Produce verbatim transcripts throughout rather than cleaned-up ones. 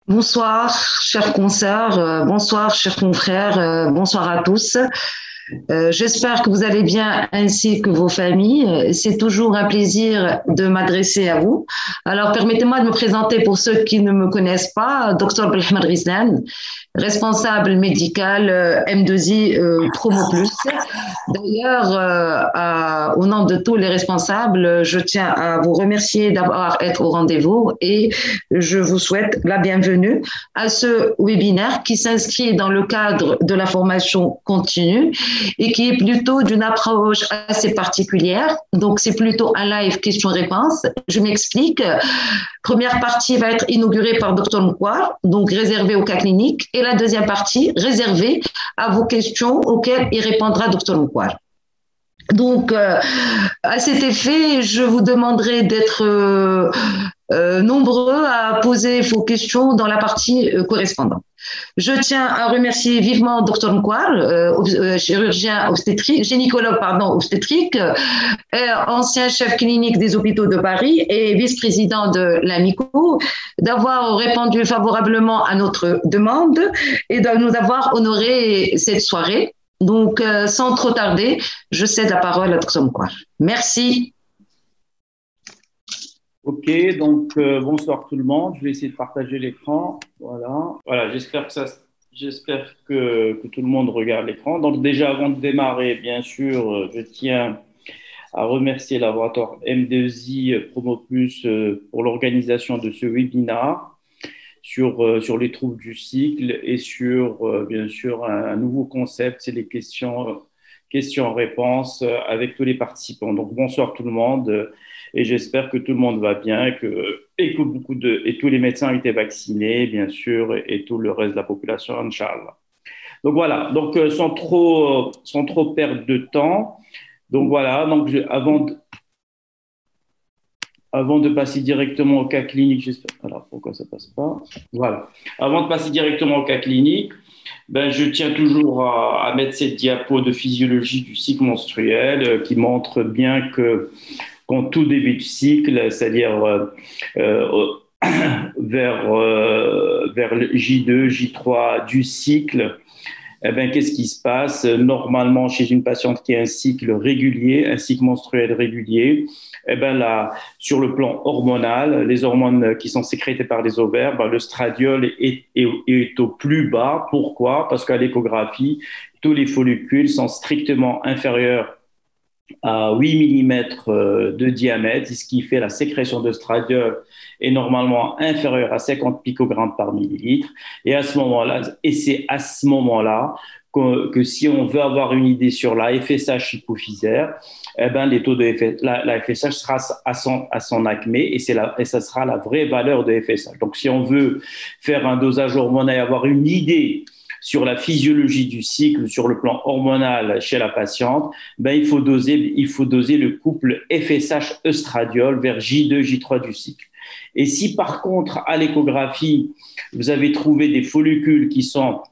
Bonsoir, chers consoeurs, euh, bonsoir, chers confrères, euh, bonsoir à tous. Euh, j'espère que vous allez bien ainsi que vos familles. C'est toujours un plaisir de m'adresser à vous. Alors, permettez-moi de me présenter pour ceux qui ne me connaissent pas, docteur Belhamad Rizlan, responsable médical euh, M deux I euh, Promo Plus. D'ailleurs, euh, à- au nom de tous les responsables, je tiens à vous remercier d'avoir été au rendez-vous et je vous souhaite la bienvenue à ce webinaire qui s'inscrit dans le cadre de la formation continue et qui est plutôt d'une approche assez particulière. Donc, c'est plutôt un live question-réponse. Je m'explique. Première partie va être inaugurée par docteur Moukwar, donc réservée au cas clinique, et la deuxième partie réservée à vos questions auxquelles il répondra docteur Moukwar. Donc, euh, à cet effet, je vous demanderai d'être euh, euh, nombreux à poser vos questions dans la partie euh, correspondante. Je tiens à remercier vivement docteur Mkwar, euh, euh, chirurgien obstétrique, gynécologue pardon, obstétrique, euh, ancien chef clinique des hôpitaux de Paris et vice-président de l'AMICO, d'avoir répondu favorablement à notre demande et de nous avoir honoré cette soirée. Donc, euh, sans trop tarder, je cède la parole à docteur Mkwar. Merci. Ok, donc euh, bonsoir tout le monde. Je vais essayer de partager l'écran. Voilà. Voilà, j'espère que ça, j'espère que, que tout le monde regarde l'écran. Donc déjà, avant de démarrer, bien sûr, euh, je tiens à remercier le laboratoire M deux I Promo Plus euh, pour l'organisation de ce webinaire sur, euh, sur les troubles du cycle et sur, euh, bien sûr, un, un nouveau concept, c'est les questions, questions-réponses euh, avec tous les participants. Donc bonsoir tout le monde. Euh, Et j'espère que tout le monde va bien et que, et que beaucoup de, et tous les médecins ont été vaccinés, bien sûr, et, et tout le reste de la population, Inch'Allah. Donc voilà, donc euh, sans trop, euh, sans trop perdre de temps. Donc voilà, donc je, avant de, avant de passer directement au cas clinique, j'espère. Alors pourquoi ça passe pas? Voilà. Avant de passer directement au cas clinique, ben, je tiens toujours à, à mettre cette diapo de physiologie du cycle menstruel euh, qui montre bien que qu'en tout début de cycle, c'est-à-dire euh, euh, vers, euh, vers le J deux, J trois du cycle, eh ben, qu'est-ce qui se passe? Normalement, chez une patiente qui a un cycle régulier, un cycle menstruel régulier, eh ben, là, sur le plan hormonal, les hormones qui sont sécrétées par les ovaires, ben, le stradiol est, est, est au plus bas. Pourquoi? Parce qu'à l'échographie, tous les follicules sont strictement inférieurs à huit millimètres de diamètre, ce qui fait la sécrétion de stradiol est normalement inférieure à cinquante picogrammes par millilitre. Et à ce moment-là, et c'est à ce moment-là que, que si on veut avoir une idée sur la F S H hypophysaire, eh ben, les taux de F S H, la, la F S H sera à son, à son acmé et, c'est la, et ça sera la vraie valeur de F S H. Donc, si on veut faire un dosage hormonal et avoir une idée sur la physiologie du cycle, sur le plan hormonal chez la patiente, ben, il faut doser, il faut doser le couple F S H-œstradiol vers J deux, J trois du cycle. Et si par contre, à l'échographie, vous avez trouvé des follicules qui sont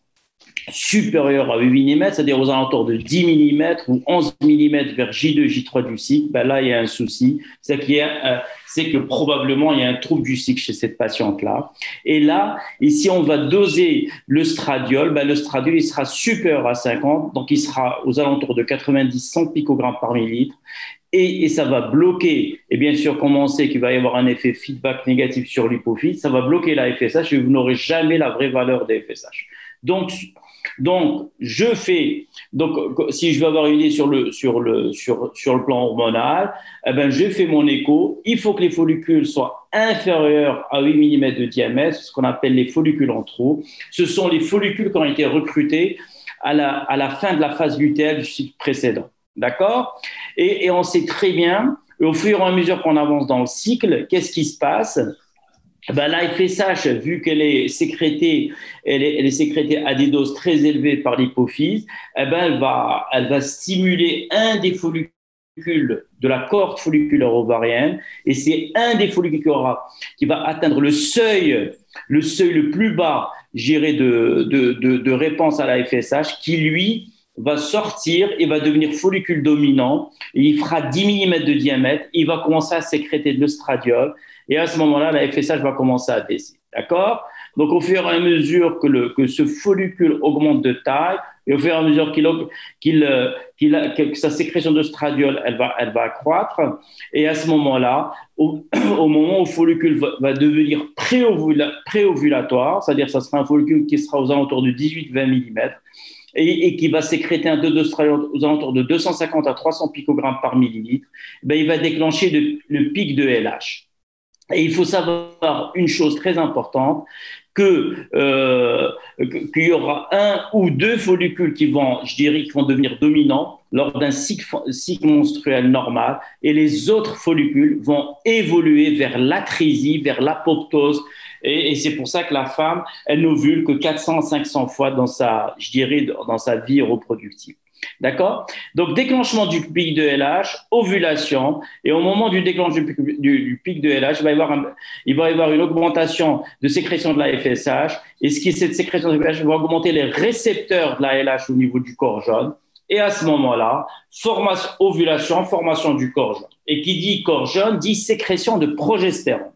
supérieurs à huit millimètres, c'est-à-dire aux alentours de dix millimètres ou onze millimètres vers J deux, J trois du cycle, ben là, il y a un souci. C'est qu'il y a, euh, c'est que probablement, il y a un trouble du cycle chez cette patiente-là. Et là, et si on va doser le stradiol, ben le stradiol, il sera supérieur à cinquante, donc il sera aux alentours de quatre-vingt-dix, cent picogrammes par millilitre. Et, et ça va bloquer, et bien sûr, comme on sait qu'il va y avoir un effet feedback négatif sur l'hypophyse, ça va bloquer la F S H et vous n'aurez jamais la vraie valeur des F S H. Donc, donc, je fais, donc, si je veux avoir une idée sur le, sur le, sur, sur le plan hormonal, eh ben, je fais mon écho. Il faut que les follicules soient inférieurs à huit millimètres de diamètre, ce qu'on appelle les follicules en trou. Ce sont les follicules qui ont été recrutés à la, à la fin de la phase lutéale du cycle précédent. D'accord? Et, et on sait très bien, au fur et à mesure qu'on avance dans le cycle, qu'est-ce qui se passe? Ben, la F S H, vu qu'elle est sécrétée, elle est, elle est sécrétée à des doses très élevées par l'hypophyse, eh ben, elle va, elle va stimuler un des follicules de la cohorte folliculaire ovarienne, et c'est un des follicules qui, aura, qui va atteindre le seuil, le seuil le plus bas, j'irais, de, de, de, de réponse à la F S H, qui lui va sortir et va devenir follicule dominant, et il fera dix millimètres de diamètre, il va commencer à sécréter de l'œstradiol. Et à ce moment-là, la F S H va commencer à baisser. D'accord? Donc, au fur et à mesure que, le, que ce follicule augmente de taille, et au fur et à mesure qu'il, qu'il, qu'il a, que sa sécrétion d'œstradiol, elle va, elle va accroître. Et à ce moment-là, au, au moment où le follicule va, va devenir préovula, préovulatoire, c'est-à-dire que ça sera un follicule qui sera aux alentours de dix-huit à vingt millimètres, et, et qui va sécréter un taux d'œstradiol aux alentours de deux cent cinquante à trois cents picogrammes par millilitre, ben, il va déclencher de, le pic de L H. Et il faut savoir une chose très importante, que, euh, qu'il y aura un ou deux follicules qui vont, je dirais, qui vont devenir dominants lors d'un cycle, cycle menstruel normal, et les autres follicules vont évoluer vers l'atrésie, vers l'apoptose. Et, et c'est pour ça que la femme, elle n'ovule que quatre cents à cinq cents fois dans sa, je dirais, dans sa vie reproductive. D'accord? Donc, déclenchement du pic de L H, ovulation, et au moment du déclenchement du, du, du pic de L H, il va, y avoir un, il va y avoir une augmentation de sécrétion de la F S H, et ce qui est cette sécrétion de la F S H va augmenter les récepteurs de la L H au niveau du corps jaune, et à ce moment-là, formation, ovulation, formation du corps jaune. Et qui dit corps jaune dit sécrétion de progestérone.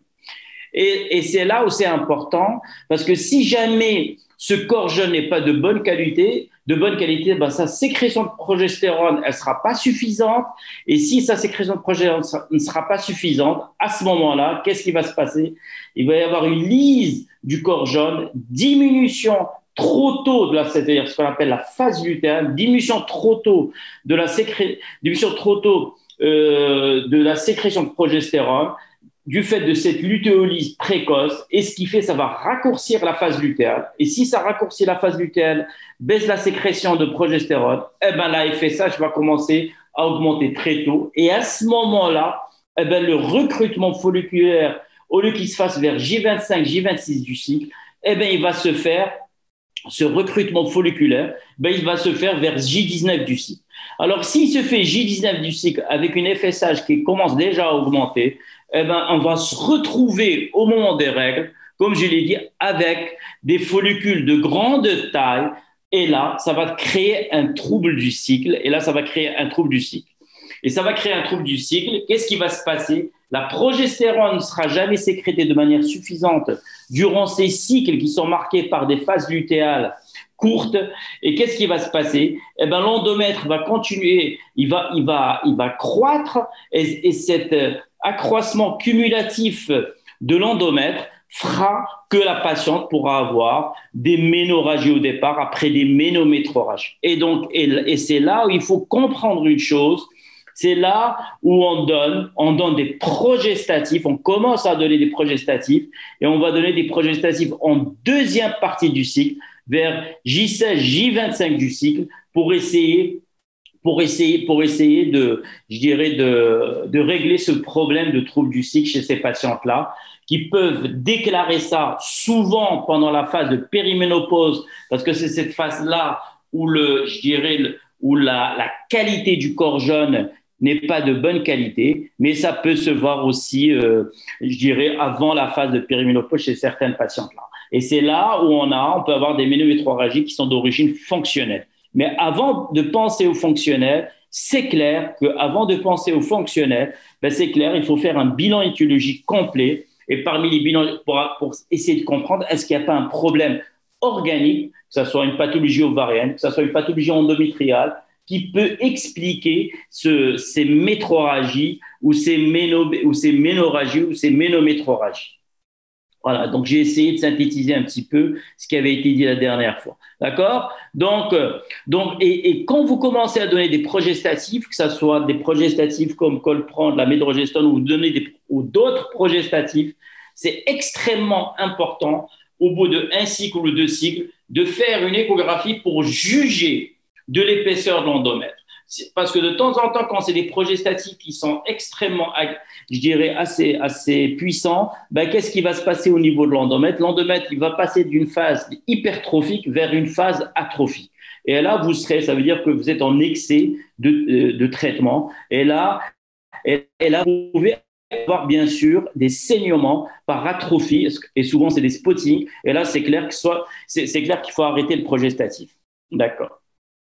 Et, et c'est là où c'est important, parce que si jamais ce corps jaune n'est pas de bonne qualité, de bonne qualité, ben, sa sécrétion de progestérone, elle ne sera pas suffisante. Et si sa sécrétion de progestérone ne sera pas suffisante, à ce moment-là, qu'est-ce qui va se passer? Il va y avoir une lyse du corps jaune, diminution trop tôt de la, c'est-à-dire ce qu'on appelle la phase lutéale, diminution trop tôt de la sécré, diminution trop tôt euh, de la sécrétion de progestérone, du fait de cette lutéolyse précoce, et ce qui fait, ça va raccourcir la phase lutéale. Et si ça raccourcit la phase lutéale, baisse la sécrétion de progestérone, eh ben la F S H va commencer à augmenter très tôt. Et à ce moment-là, eh ben le recrutement folliculaire, au lieu qu'il se fasse vers J vingt-cinq, J vingt-six du cycle, eh ben il va se faire, ce recrutement folliculaire, ben il va se faire vers J dix-neuf du cycle. Alors, s'il se fait J dix-neuf du cycle avec une F S H qui commence déjà à augmenter, eh ben, on va se retrouver au moment des règles, comme je l'ai dit, avec des follicules de grande taille. Et là, ça va créer un trouble du cycle. Et là, ça va créer un trouble du cycle. Et ça va créer un trouble du cycle. Qu'est-ce qui va se passer? La progestérone ne sera jamais sécrétée de manière suffisante durant ces cycles qui sont marqués par des phases lutéales courte. Et qu'est-ce qui va se passer? Eh ben, l'endomètre va continuer, il va, il va, il va croître, et, et cet accroissement cumulatif de l'endomètre fera que la patiente pourra avoir des ménorragies au départ, après des ménométrorragies. Et donc, et, et c'est là où il faut comprendre une chose, c'est là où on donne, on donne des progestatifs, on commence à donner des progestatifs, et on va donner des progestatifs en deuxième partie du cycle, vers J seize, J vingt-cinq du cycle, pour essayer, pour essayer, pour essayer de, je dirais, de, de régler ce problème de trouble du cycle chez ces patientes-là, qui peuvent déclarer ça souvent pendant la phase de périménopause, parce que c'est cette phase-là où le, je dirais, le, où la, la qualité du corps jaune n'est pas de bonne qualité, mais ça peut se voir aussi, euh, je dirais, avant la phase de périménopause chez certaines patientes-là. Et c'est là où on a, on peut avoir des ménométrorragies qui sont d'origine fonctionnelle. Mais avant de penser au fonctionnel, c'est clair qu'avant de penser au fonctionnel, ben c'est clair, il faut faire un bilan étiologique complet. Et parmi les bilans, pour, pour essayer de comprendre, est-ce qu'il n'y a pas un problème organique, que ce soit une pathologie ovarienne, que ce soit une pathologie endométriale, qui peut expliquer ce, ces métrorragies ou ces, méno, ou ces ménorragies ou ces ménométrorragies. Voilà, donc j'ai essayé de synthétiser un petit peu ce qui avait été dit la dernière fois. D'accord? Donc, euh, donc et, et quand vous commencez à donner des progestatifs, que ce soit des progestatifs comme Colpran, de la médrogestone, ou, donner des, ou d'autres progestatifs, c'est extrêmement important, au bout de un cycle ou deux cycles, de faire une échographie pour juger de l'épaisseur de l'endomètre. Parce que de temps en temps, quand c'est des progestatifs qui sont extrêmement, je dirais, assez, assez puissants, ben, qu'est-ce qui va se passer au niveau de l'endomètre? L'endomètre, il va passer d'une phase hypertrophique vers une phase atrophique. Et là, vous serez, ça veut dire que vous êtes en excès de, de, de traitement. Et là, et, et là, vous pouvez avoir, bien sûr, des saignements par atrophie, et souvent, c'est des spottings. Et là, c'est clair que soit, c'est, c'est clair qu'il faut arrêter le progestatif. D'accord.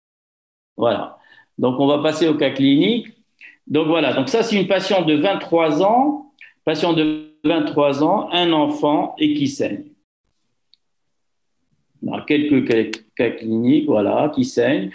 Voilà. Donc, on va passer au cas clinique. Donc, voilà. Donc, ça, c'est une patiente de vingt-trois ans, patiente de vingt-trois ans, un enfant et qui saigne. dans quelques cas cliniques, voilà, qui saignent.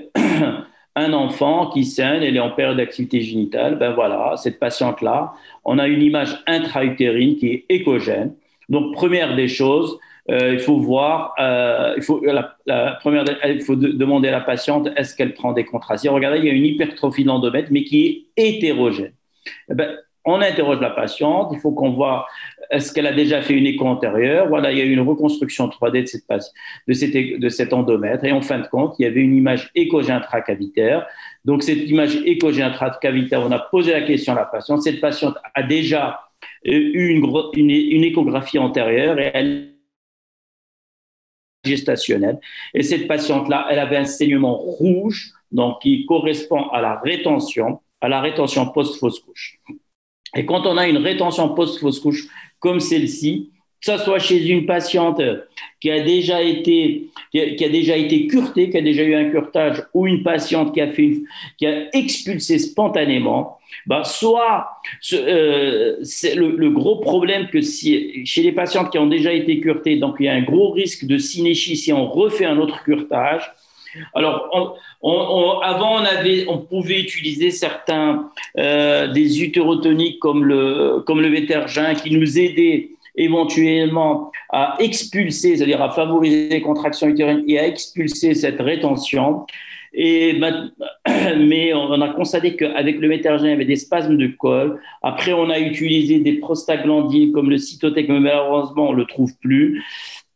Un enfant qui saigne, elle est en période d'activité génitale, ben voilà, cette patiente-là, on a une image intra-utérine qui est échogène. Donc, première des choses, euh, il faut voir, euh, il faut, la, la première, il faut de, demander à la patiente est-ce qu'elle prend des contractions. Regardez, il y a une hypertrophie de l'endomètre, mais qui est hétérogène. Eh ben, on interroge la patiente, il faut qu'on voit est-ce qu'elle a déjà fait une écho antérieure. Voilà, il y a eu une reconstruction trois D de, cette, de, cette, de cet endomètre et en fin de compte, il y avait une image échogène intracavitaire. Donc, cette image échogène intracavitaire, on a posé la question à la patiente. Cette patiente a déjà eu une, une, une échographie antérieure et elle est gestationnelle. Et cette patiente-là, elle avait un saignement rouge, donc qui correspond à la rétention, à la rétention post-fausse couche. Et quand on a une rétention post-fausse couche comme celle-ci, que ce soit chez une patiente qui a déjà été, qui a, qui a déjà été curtée, qui a déjà eu un curtage, ou une patiente qui a, fait, qui a expulsé spontanément, bah soit euh, c'est le, le gros problème que si, chez les patientes qui ont déjà été curtées, donc il y a un gros risque de synéchie si on refait un autre curtage. Alors, on, on, on, avant, on, avait, on pouvait utiliser certains euh, des utérotoniques comme le, comme le Vétergin qui nous aidaient éventuellement à expulser, c'est-à-dire à favoriser les contractions utérines et à expulser cette rétention. Et, mais on a constaté qu'avec le Vétergin, il y avait des spasmes de col. Après, on a utilisé des prostaglandines comme le Cytotec, mais malheureusement, on ne le trouve plus.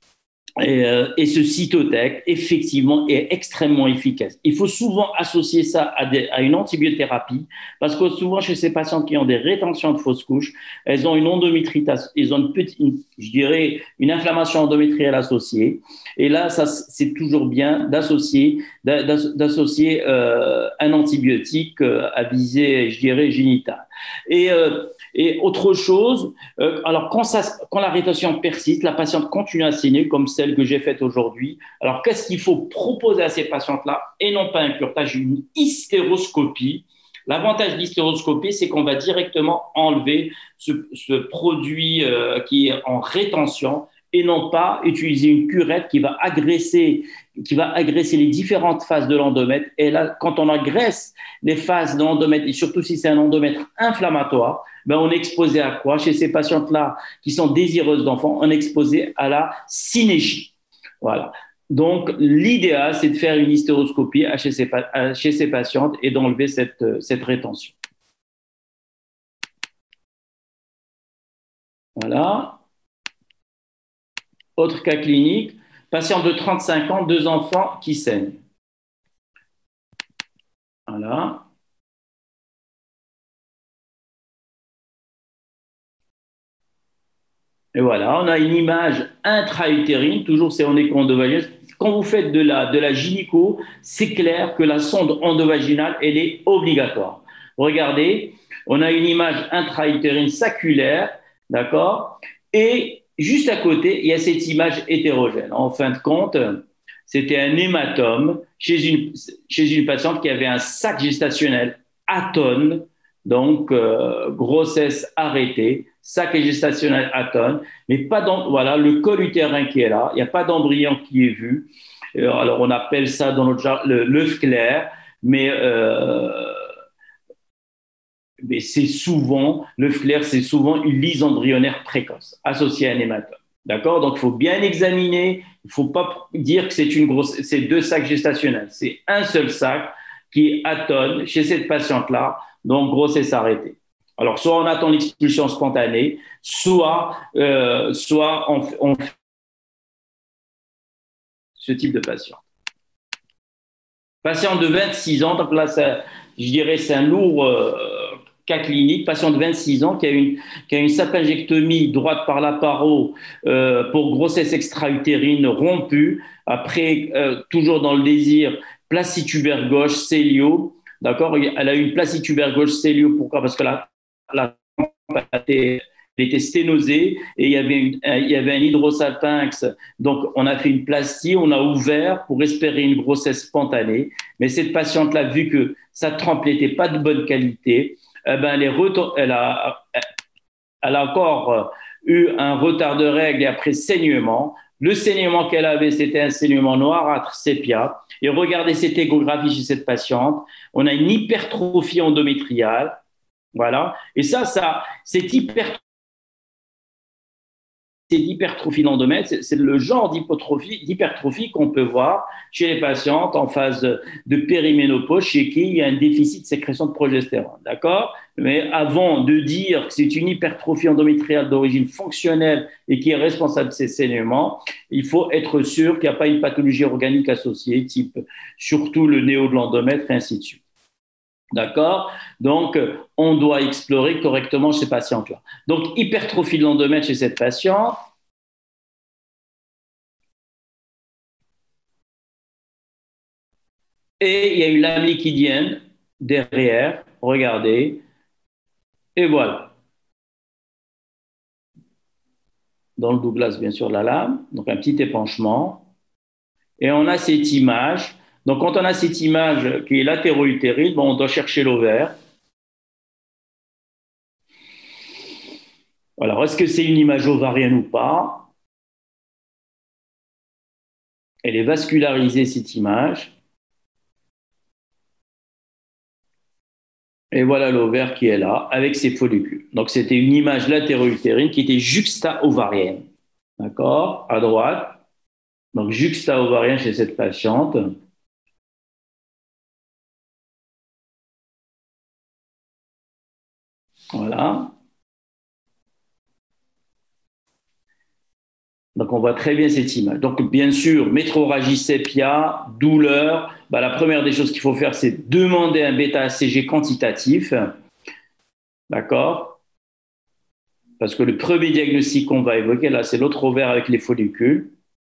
Et, euh, et ce cytotec, effectivement, est extrêmement efficace. Il faut souvent associer ça à, des, à une antibiothérapie, parce que souvent, chez ces patients qui ont des rétentions de fausses couches, elles ont une endométriose, ils ont une petite, une, je dirais, une inflammation endométriale associée. Et là, ça, c'est toujours bien d'associer, d'associer euh, un antibiotique euh, à visée, je dirais, génitale. Et euh, Et autre chose, euh, alors quand, ça, quand la rétention persiste, la patiente continue à saigner comme celle que j'ai faite aujourd'hui. Alors qu'est-ce qu'il faut proposer à ces patientes-là et non pas un curtage, une hystéroscopie. L'avantage de l'hystéroscopie, c'est qu'on va directement enlever ce, ce produit euh, qui est en rétention et non pas utiliser une curette qui va agresser, qui va agresser les différentes phases de l'endomètre. Et là, quand on agresse les phases de l'endomètre, et surtout si c'est un endomètre inflammatoire, ben on est exposé à quoi? Chez ces patientes-là qui sont désireuses d'enfants, on est exposé à la synéchie. Voilà. Donc, l'idéal, c'est de faire une hystéroscopie chez ces, chez ces patientes et d'enlever cette, cette rétention. Voilà. Autre cas clinique, patient de trente-cinq ans, deux enfants qui saignent. Voilà. Et voilà, on a une image intra-utérine, toujours c'est en écho endovaginal. Quand vous faites de la, de la gynéco, c'est clair que la sonde endovaginale, elle est obligatoire. Regardez, on a une image intra-utérine saculaire, d'accord? Et juste à côté, il y a cette image hétérogène. En fin de compte, c'était un hématome chez une, chez une patiente qui avait un sac gestationnel atone, donc euh, grossesse arrêtée, sac gestationnel atone, mais pas dans, voilà, le col utérin qui est là, il n'y a pas d'embryon qui est vu. Alors on appelle ça dans notre genre l'œuf clair, mais euh, mais c'est souvent, l'œuf clair, c'est souvent une lyse embryonnaire précoce associée à un hématome. D'accord? Donc, il faut bien examiner. Il ne faut pas dire que c'est une grosse, c'est deux sacs gestationnels. C'est un seul sac qui est atone chez cette patiente-là, donc grossesse arrêtée. Alors, soit on attend l'expulsion spontanée, soit, euh, soit on, on fait ce type de patient. Patient de vingt-six ans, donc là, ça, je dirais, c'est un lourd euh, cas clinique, patient de vingt-six ans qui a une, qui a une sapingectomie droite par la paro euh, pour grossesse extra-utérine rompue, après, euh, toujours dans le désir, placitubère gauche, célio, d'accord? Elle a eu une placitubère gauche, célio, pourquoi? Parce que la, la elle était sténosée et il y avait, une, il y avait un hydrosalpinx. Donc, on a fait une plastie, on a ouvert pour espérer une grossesse spontanée. Mais cette patiente-là, vu que sa trempe n'était pas de bonne qualité, eh ben, elle, est retour, elle, a, elle a encore eu un retard de règles et après saignement. Le saignement qu'elle avait, c'était un saignement noirâtre sépia. Et regardez cette échographie chez cette patiente. On a une hypertrophie endométriale. Voilà. Et ça, ça cette hypertrophie, c'est l'hypertrophie d'endomètre, c'est le genre d'hypertrophie, d'hypertrophie qu'on peut voir chez les patientes en phase de, de périménopause, chez qui il y a un déficit de sécrétion de progestérone. D'accord? Mais avant de dire que c'est une hypertrophie endométriale d'origine fonctionnelle et qui est responsable de ces saignements, il faut être sûr qu'il n'y a pas une pathologie organique associée, type surtout le néo de l'endomètre et ainsi de suite. D'accord? Donc, on doit explorer correctement ces patientes-là. Donc, hypertrophie de l'endomètre chez cette patiente. Et il y a une lame liquidienne derrière. Regardez. Et voilà. Dans le Douglas, bien sûr, la lame. Donc, un petit épanchement. Et on a cette image. Donc, quand on a cette image qui est latéro-utérine, bon, on doit chercher l'ovaire. Alors, est-ce que c'est une image ovarienne ou pas? Elle est vascularisée, cette image. Et voilà l'ovaire qui est là, avec ses follicules. Donc, c'était une image latéro-utérine qui était juxta-ovarienne. D'accord? À droite. Donc, juxta-ovarienne chez cette patiente. Voilà. Donc, on voit très bien cette image. Donc, bien sûr, métrorragie sépia, douleur. Bah, la première des choses qu'il faut faire, c'est demander un bêta-A C G quantitatif. D'accord? Parce que le premier diagnostic qu'on va évoquer, là, c'est l'autre ovaire avec les follicules.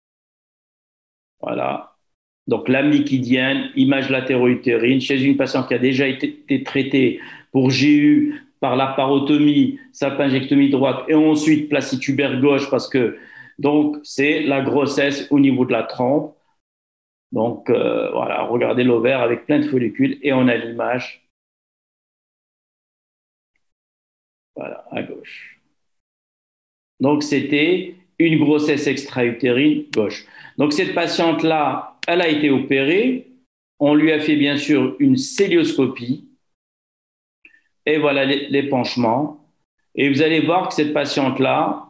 Voilà. Donc, lame liquidienne, image latéro-utérine, chez une patiente qui a déjà été, été traitée pour G U par la parotomie, salpingectomie droite et ensuite placitubère gauche parce que donc c'est la grossesse au niveau de la trompe. Donc euh, voilà, regardez l'ovaire avec plein de follicules et on a l'image. Voilà, à gauche. Donc c'était une grossesse extra-utérine gauche. Donc cette patiente-là, elle a été opérée. On lui a fait bien sûr une célioscopie. Et voilà l'épanchement. Et vous allez voir que cette patiente-là,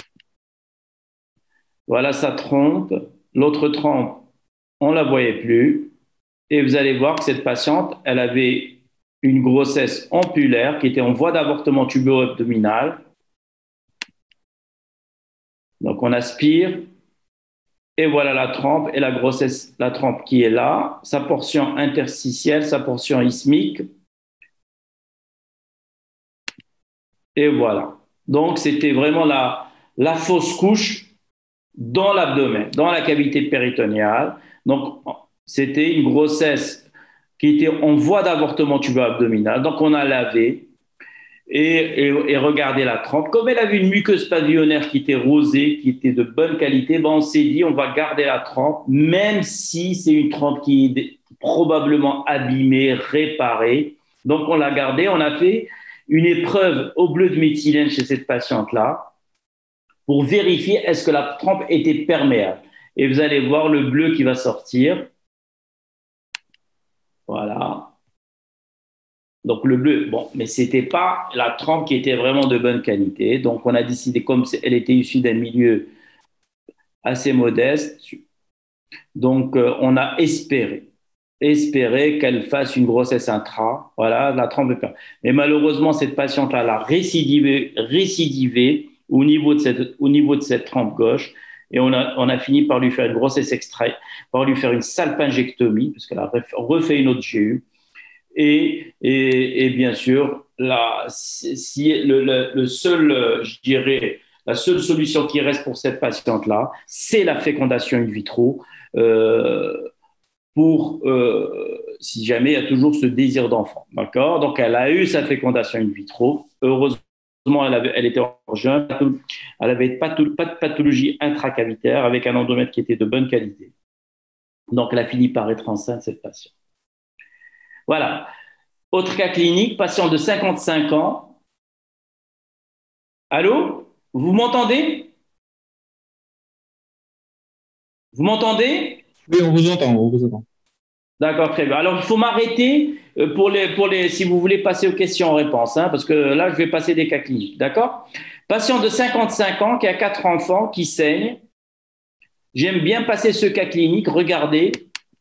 voilà sa trompe. L'autre trompe, on ne la voyait plus. Et vous allez voir que cette patiente, elle avait une grossesse ampulaire qui était en voie d'avortement tubo-abdominal. Donc on aspire. Et voilà la trompe et la grossesse, la trompe qui est là, sa portion interstitielle, sa portion isthmique. Et voilà. Donc c'était vraiment la, la fausse couche dans l'abdomen, dans la cavité péritonéale. Donc, c'était une grossesse qui était en voie d'avortement tubo-abdominal. Donc, on a lavé et, et, et regardé la trempe. Comme elle avait une muqueuse pavillonnaire qui était rosée, qui était de bonne qualité, ben on s'est dit on va garder la trempe, même si c'est une trempe qui est probablement abîmée, réparée. Donc, on l'a gardée. On a fait une épreuve au bleu de méthylène chez cette patiente-là pour vérifier est-ce que la trempe était perméable. Et vous allez voir le bleu qui va sortir. Voilà. Donc le bleu, bon, mais ce n'était pas la trempe qui était vraiment de bonne qualité. Donc on a décidé, comme elle était issue d'un milieu assez modeste, donc euh, on a espéré, espéré qu'elle fasse une grossesse intra. Voilà, la trempe est perméable. Mais malheureusement, cette patiente-là, elle a récidivé, récidivé au niveau de cette, au niveau de cette trempe gauche. Et on a, on a fini par lui faire une grossesse extra, par lui faire une salpingectomie, parce qu'elle a refait une autre G U. Et, et, et bien sûr, la, si, le, le, le seul, je dirais, la seule solution qui reste pour cette patiente-là, c'est la fécondation in vitro. Euh, pour, euh, si jamais il y a toujours ce désir d'enfant. D'accord? Donc, elle a eu sa fécondation in vitro. Heureusement, elle, avait, elle était encore jeune. Elle n'avait pas, pas de pathologie intracavitaire avec un endomètre qui était de bonne qualité. Donc, elle a fini par être enceinte, cette patiente. Voilà. Autre cas clinique, patient de cinquante-cinq ans. Allô? Vous m'entendez? Vous m'entendez? Oui, on vous entend, on vous entend. D'accord, très bien. Alors, il faut m'arrêter euh, pour les, pour les, si vous voulez passer aux questions-réponses, hein, parce que là, je vais passer des cas cliniques. D'accord? Patient de cinquante-cinq ans qui a quatre enfants, qui saigne. J'aime bien passer ce cas clinique. Regardez.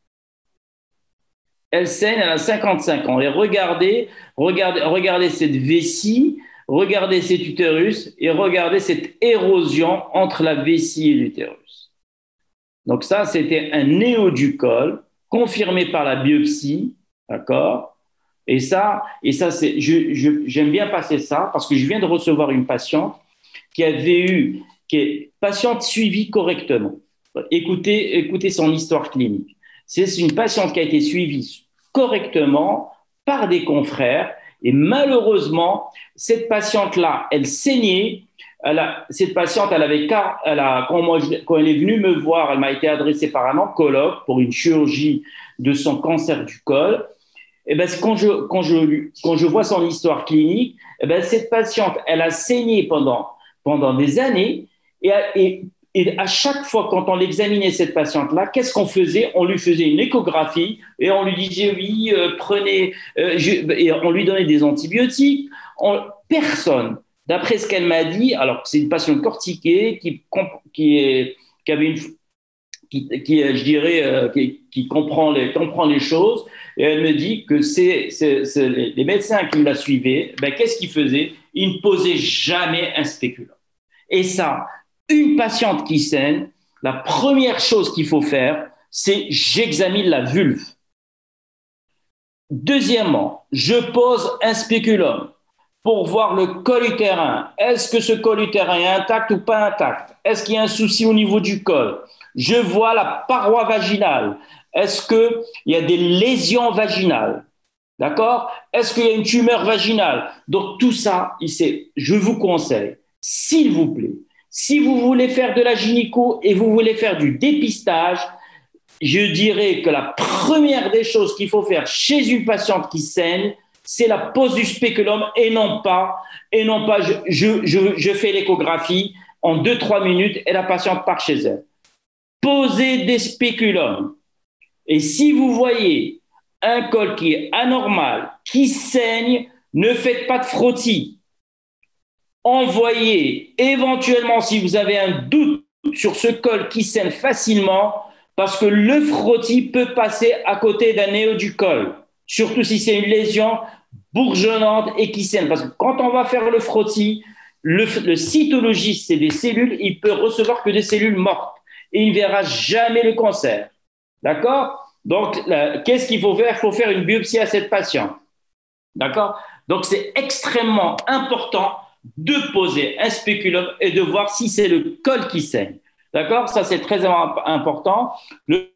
Elle saigne, elle a cinquante-cinq ans. Et regardez, regardez, regardez cette vessie, regardez cet utérus et regardez cette érosion entre la vessie et l'utérus. Donc ça, c'était un néo du col confirmé par la biopsie, d'accord? Et ça, et ça c'est, je, je, j'aime bien passer ça parce que je viens de recevoir une patiente qui avait eu, qui est patiente suivie correctement. Écoutez, écoutez son histoire clinique. C'est une patiente qui a été suivie correctement par des confrères et malheureusement, cette patiente-là, elle saignait. Elle a, cette patiente, elle avait, elle a, quand, moi, quand elle est venue me voir, elle m'a été adressée par un oncologue pour une chirurgie de son cancer du col. Et ben, quand je, quand je, quand je vois son histoire clinique, et ben, cette patiente, elle a saigné pendant, pendant des années et, et, et à chaque fois, quand on l'examinait, cette patiente-là, qu'est-ce qu'on faisait? On lui faisait une échographie et on lui disait oui, euh, prenez, euh, je, et on lui donnait des antibiotiques. On, personne, d'après ce qu'elle m'a dit, alors que c'est une patiente cortiquée qui, qui, est, qui avait une, qui, qui je dirais, euh, qui, qui comprend, les, comprend les choses, et elle me dit que c'est, c'est, c'est les, les médecins qui la suivaient, ben, qu'est-ce qu'ils faisaient? Ils ne posaient jamais un spéculum. Et ça, une patiente qui saigne, la première chose qu'il faut faire, c'est j'examine la vulve. Deuxièmement, je pose un spéculum pour voir le col utérin. Est-ce que ce col utérin est intact ou pas intact? Est-ce qu'il y a un souci au niveau du col? Je vois la paroi vaginale. Est-ce qu'il y a des lésions vaginales? D'accord? Est-ce qu'il y a une tumeur vaginale? Donc tout ça, je vous conseille, s'il vous plaît, si vous voulez faire de la gynéco et vous voulez faire du dépistage, je dirais que la première des choses qu'il faut faire chez une patiente qui saigne, c'est la pose du spéculum et non pas, et non pas je, je, je, je fais l'échographie en deux trois minutes et la patiente part chez elle. Posez des spéculums. Et si vous voyez un col qui est anormal, qui saigne, ne faites pas de frottis. Envoyez éventuellement, si vous avez un doute sur ce col qui saigne facilement, parce que le frottis peut passer à côté d'un néo du col, surtout si c'est une lésion bourgeonnante et qui saigne. Parce que quand on va faire le frottis, le, le cytologiste, c'est des cellules, il peut recevoir que des cellules mortes et il ne verra jamais le cancer. D'accord? Donc, là, qu'est-ce qu'il faut faire? Il faut faire une biopsie à cette patiente. D'accord? Donc, c'est extrêmement important de poser un spéculum et de voir si c'est le col qui saigne. D'accord? Ça, c'est très important. Le...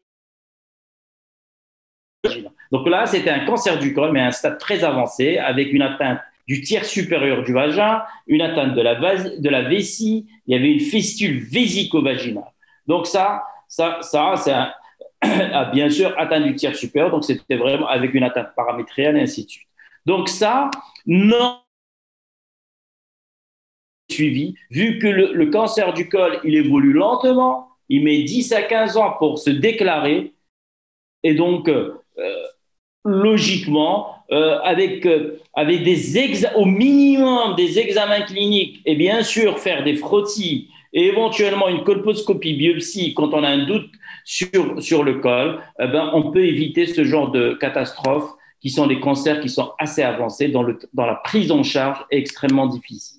Donc là, c'était un cancer du col, mais à un stade très avancé, avec une atteinte du tiers supérieur du vagin, une atteinte de la, vas... de la vessie, il y avait une fistule vésico-vaginale. Donc ça, ça, ça c'est un... ah, bien sûr atteinte du tiers supérieur, donc c'était vraiment avec une atteinte paramétrielle et ainsi de suite. Donc ça, non suivi, vu que le, le cancer du col, il évolue lentement, il met dix à quinze ans pour se déclarer, et donc, euh, logiquement, euh, avec, euh, avec des exa- au minimum des examens cliniques, et bien sûr faire des frottis, et éventuellement une colposcopie biopsie quand on a un doute sur, sur le col, eh ben, on peut éviter ce genre de catastrophes qui sont des cancers qui sont assez avancés, dans, le, dans la prise en charge est extrêmement difficile.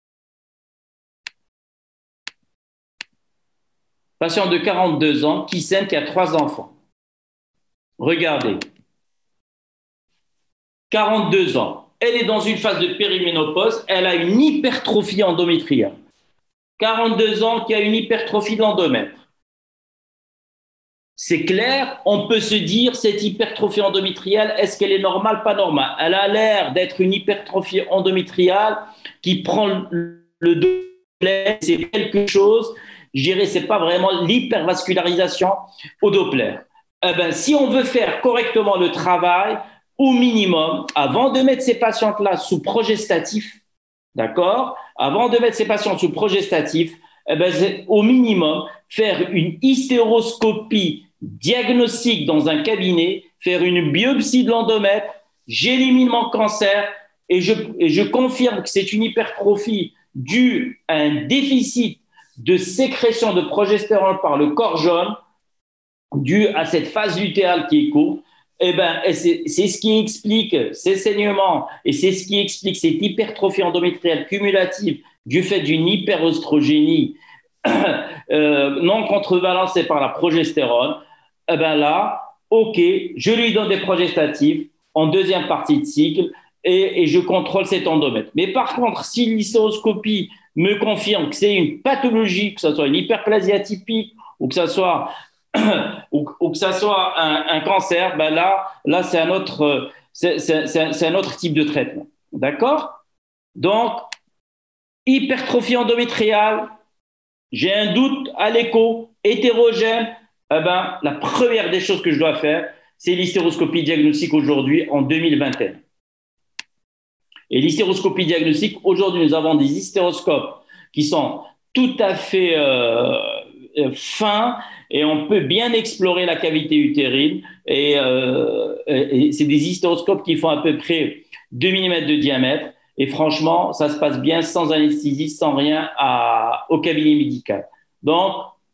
Patient de quarante-deux ans qui saigne, qui a trois enfants. Regardez. quarante-deux ans. Elle est dans une phase de périménopause. Elle a une hypertrophie endométriale. quarante-deux ans qui a une hypertrophie de l'endomètre. C'est clair, on peut se dire, cette hypertrophie endométriale, est-ce qu'elle est normale, pas normale? Elle a l'air d'être une hypertrophie endométriale qui prend le Doppler, c'est quelque chose... Je dirais, ce n'est pas vraiment l'hypervascularisation au Doppler. Eh ben, si on veut faire correctement le travail, au minimum, avant de mettre ces patientes-là sous progestatif, d'accord? Avant de mettre ces patients sous progestatif, eh ben, c'est au minimum faire une hystéroscopie diagnostique dans un cabinet, faire une biopsie de l'endomètre, j'élimine mon cancer et je, et je confirme que c'est une hypertrophie due à un déficit de sécrétion de progestérone par le corps jaune, dû à cette phase lutérale qui est courte. Eh ben, c'est ce qui explique ces saignements et c'est ce qui explique cette hypertrophie endométriale cumulative du fait d'une hyperoestrogénie euh, non contrebalancée par la progestérone. Eh ben là, ok, je lui donne des progestatifs en deuxième partie de cycle et, et je contrôle cet endomètre. Mais par contre, si l'hystéroscopie me confirme que c'est une pathologie, que ce soit une hyperplasie atypique ou que ce soit ou, ou que ça soit un, un cancer, ben là, là c'est un autre, c'est, c'est, c'est, c'est un autre type de traitement. D'accord? Donc, hypertrophie endométriale, j'ai un doute à l'écho, hétérogène, eh ben, la première des choses que je dois faire, c'est l'hystéroscopie diagnostique aujourd'hui en deux mille vingt et un. Et l'hystéroscopie diagnostique, aujourd'hui, nous avons des hystéroscopes qui sont tout à fait euh, fins et on peut bien explorer la cavité utérine. Et, euh, et c'est des hystéroscopes qui font à peu près deux millimètres de diamètre. Et franchement, ça se passe bien sans anesthésie, sans rien à, au cabinet médical. Donc,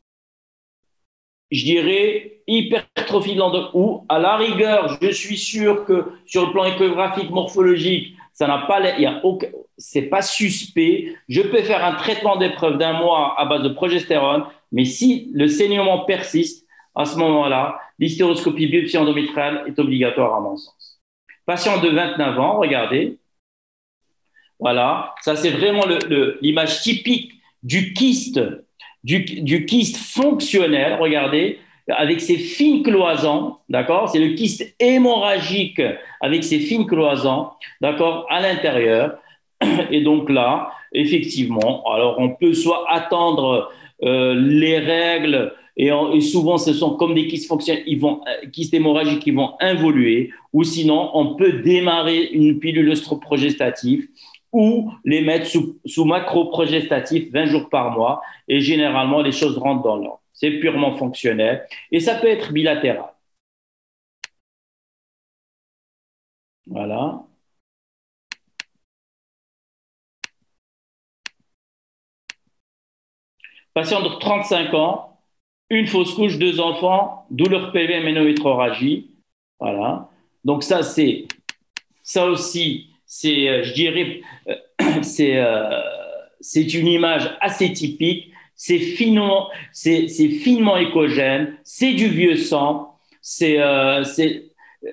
je dirais hypertrophie de l'endomètre, ou à la rigueur, je suis sûr que sur le plan échographique, morphologique, ça n'a pas, il y a aucun, c'est pas suspect. Je peux faire un traitement d'épreuve d'un mois à base de progestérone, mais si le saignement persiste, à ce moment-là, l'hystéroscopie biopsie endométriale est obligatoire à mon sens. Patient de vingt-neuf ans, regardez. Voilà, ça c'est vraiment le, le, l'image typique du kyste, du, du kyste fonctionnel, regardez, avec ses fines cloisons, d'accord? C'est le kyste hémorragique avec ses fines cloisons, d'accord, à l'intérieur. Et donc là, effectivement, alors on peut soit attendre euh, les règles, et, en, et souvent ce sont comme des kystes fonctionnels, ils vont, kystes hémorragiques qui vont involuer, ou sinon on peut démarrer une pilule œstroprogestative ou les mettre sous, sous macroprogestatif vingt jours par mois, et généralement les choses rentrent dans l'ordre. C'est purement fonctionnel et ça peut être bilatéral. Voilà. Patient de trente-cinq ans, une fausse couche, deux enfants, douleur pelvienne, aménométrorragie. Voilà. Donc ça, c'est ça aussi, c'est, je dirais, c'est euh, c'est une image assez typique. C'est finement, c'est, c'est finement échogène, c'est du vieux sang, c'est, euh, c'est,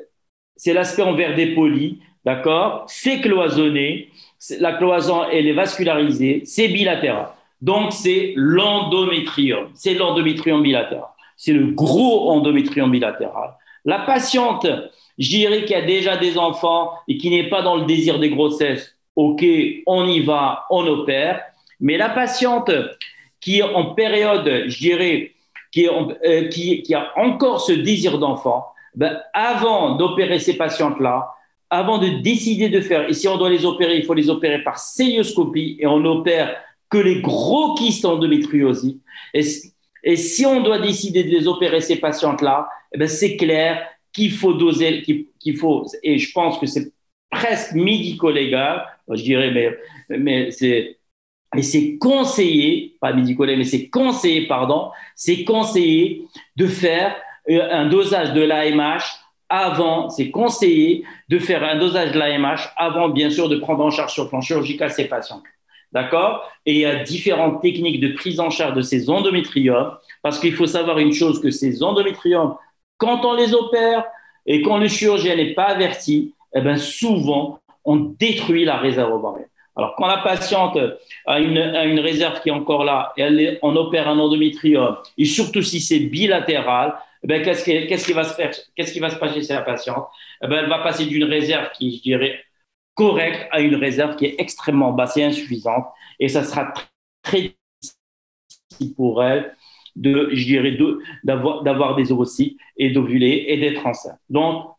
c'est l'aspect en verre dépoli, d'accord? C'est cloisonné, c'est, la cloison, elle est vascularisée, c'est bilatéral. Donc, c'est l'endométrium, c'est l'endométrium bilatéral. C'est le gros endométrium bilatéral. La patiente, je dirais qu'il y a déjà des enfants et qui n'est pas dans le désir des grossesses, ok, on y va, on opère. Mais la patiente qui est en période, je dirais, qui, est en, euh, qui, qui a encore ce désir d'enfant, ben, avant d'opérer ces patientes-là, avant de décider de faire, et si on doit les opérer, il faut les opérer par célioscopie et on opère que les gros kystes endométriosiques. Et, et si on doit décider de les opérer, ces patientes-là, eh ben, c'est clair qu'il faut doser, qu'il, qu'il faut, et je pense que c'est presque médico-légal, je dirais, mais, mais c'est, et c'est conseillé, pas médico-légal, mais c'est conseillé, pardon, c'est conseillé de faire un dosage de l'A M H avant, c'est conseillé de faire un dosage de l'A M H avant, bien sûr, de prendre en charge sur le plan chirurgical ces patients. D'accord? Et il y a différentes techniques de prise en charge de ces endométriomes, parce qu'il faut savoir une chose, que ces endométriomes, quand on les opère et quand le chirurgien n'est pas averti, eh bien souvent, on détruit la réserve ovarienne. Alors, quand la patiente a une, a une réserve qui est encore là et elle est, on opère un endométrium, et surtout si c'est bilatéral, eh bien, qu'est-ce qui, qu'est-ce qui va se faire, qu'est-ce qui va se passer chez la patiente? Eh bien, elle va passer d'une réserve qui, je dirais, correcte à une réserve qui est extrêmement basse et insuffisante. Et ça sera très difficile pour elle de, je dirais, de, d'avoir, d'avoir des ovocytes et d'ovuler et d'être enceinte. Donc,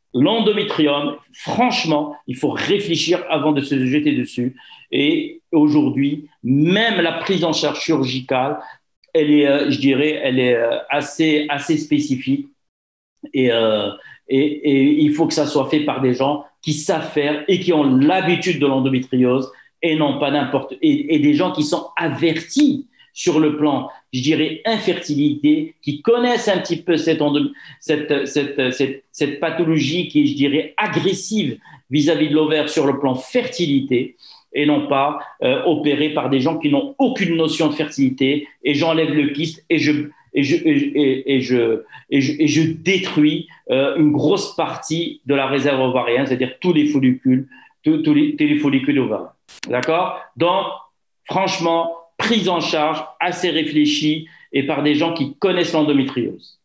l'endométrium, franchement, il faut réfléchir avant de se jeter dessus. Et aujourd'hui, même la prise en charge chirurgicale, elle est, euh, je dirais, elle est euh, assez, assez spécifique. Et, euh, et, et il faut que ça soit fait par des gens qui savent faire et qui ont l'habitude de l'endométriose et non pas n'importe et, et des gens qui sont avertis sur le plan, je dirais, infertilité, qui connaissent un petit peu cette, cette, cette, cette, cette pathologie qui est, je dirais, agressive vis-à-vis de l'ovaire sur le plan fertilité et non pas euh, opérée par des gens qui n'ont aucune notion de fertilité et j'enlève le kyste et je et je, et, et je, et je, et je détruis euh, une grosse partie de la réserve ovarienne, c'est-à-dire tous les follicules, tous, tous, les, tous les follicules ovariens. D'accord? Donc, franchement, prise en charge assez réfléchie et par des gens qui connaissent l'endométriose.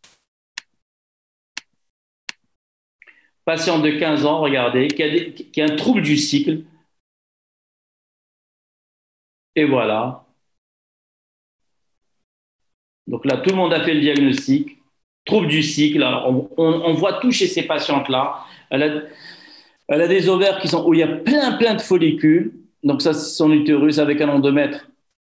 Patiente de quinze ans, regardez, qui a, des, qui a un trouble du cycle. Et voilà. Donc là, tout le monde a fait le diagnostic. Trouble du cycle. Alors, on, on, on voit tout chez ces patientes-là. Elle a, elle a des ovaires qui sont, où il y a plein, plein de follicules. Donc ça, c'est son utérus avec un endomètre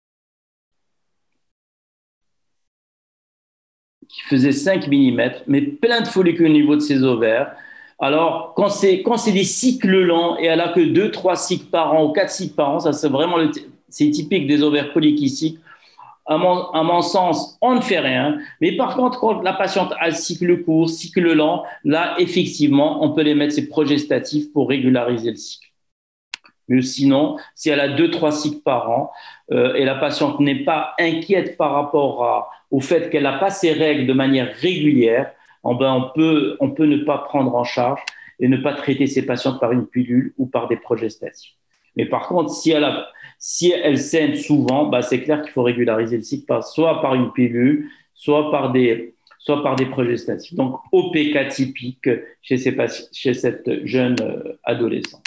qui faisait cinq millimètres, mais plein de follicules au niveau de ses ovaires. Alors, quand c'est, quand c'est des cycles lents et elle a que deux, trois cycles par an ou quatre cycles par an, ça c'est vraiment le, c'est typique des ovaires polykystiques. À mon, à mon sens, on ne fait rien. Mais par contre, quand la patiente a le cycle court, cycle lent, là, effectivement, on peut les mettre ces progestatifs pour régulariser le cycle. Mais sinon, si elle a deux, trois cycles par an euh, et la patiente n'est pas inquiète par rapport à, au fait qu'elle n'a pas ses règles de manière régulière, eh ben on, peut, on peut ne pas prendre en charge et ne pas traiter ces patientes par une pilule ou par des progestatifs. Mais par contre, si elle, a, si elle saigne souvent, bah c'est clair qu'il faut régulariser le cycle, soit par une pilule, soit par des, soit par des progestatifs. Donc, O P K typique chez, ces patients, chez cette jeune adolescente.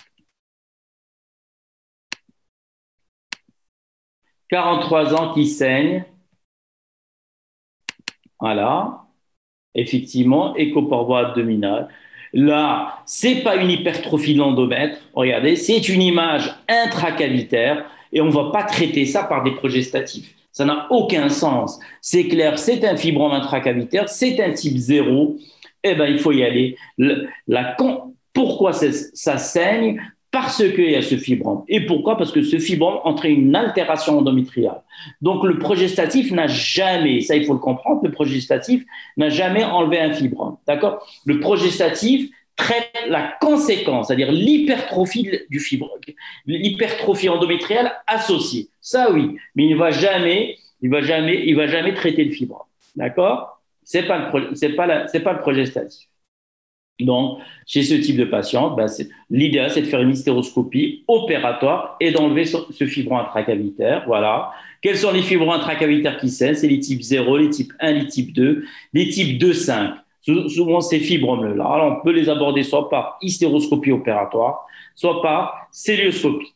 quarante-trois ans qui saigne. Voilà. Effectivement, écho par voie abdominale. Là, c'est pas une hypertrophie de l'endomètre. Regardez, c'est une image intracavitaire et on ne va pas traiter ça par des progestatifs. Ça n'a aucun sens. C'est clair, c'est un fibrome intracavitaire, c'est un type zéro. Eh ben, il faut y aller. Le, la, pourquoi ça saigne? Parce qu'il y a ce fibrome. Et pourquoi? Parce que ce fibrome entraîne une altération endométriale. Donc, le progestatif n'a jamais, ça il faut le comprendre, le progestatif n'a jamais enlevé un fibrome. D'accord? Le progestatif traite la conséquence, c'est-à-dire l'hypertrophie du fibrome, l'hypertrophie endométriale associée. Ça oui, mais il ne va jamais, il va jamais, il va jamais traiter le fibrome. D'accord? C'est pas le, c'est pas la, c'est pas le progestatif. Donc, chez ce type de patiente, ben l'idéal, c'est de faire une hystéroscopie opératoire et d'enlever ce, ce fibrome intracavitaire. Voilà. Quels sont les fibromes intracavitaires qui saignent? C'est les types zéro, les types un, les types deux, les types deux, cinq. Souvent, ces fibromes-là, alors on peut les aborder soit par hystéroscopie opératoire, soit par célioscopie.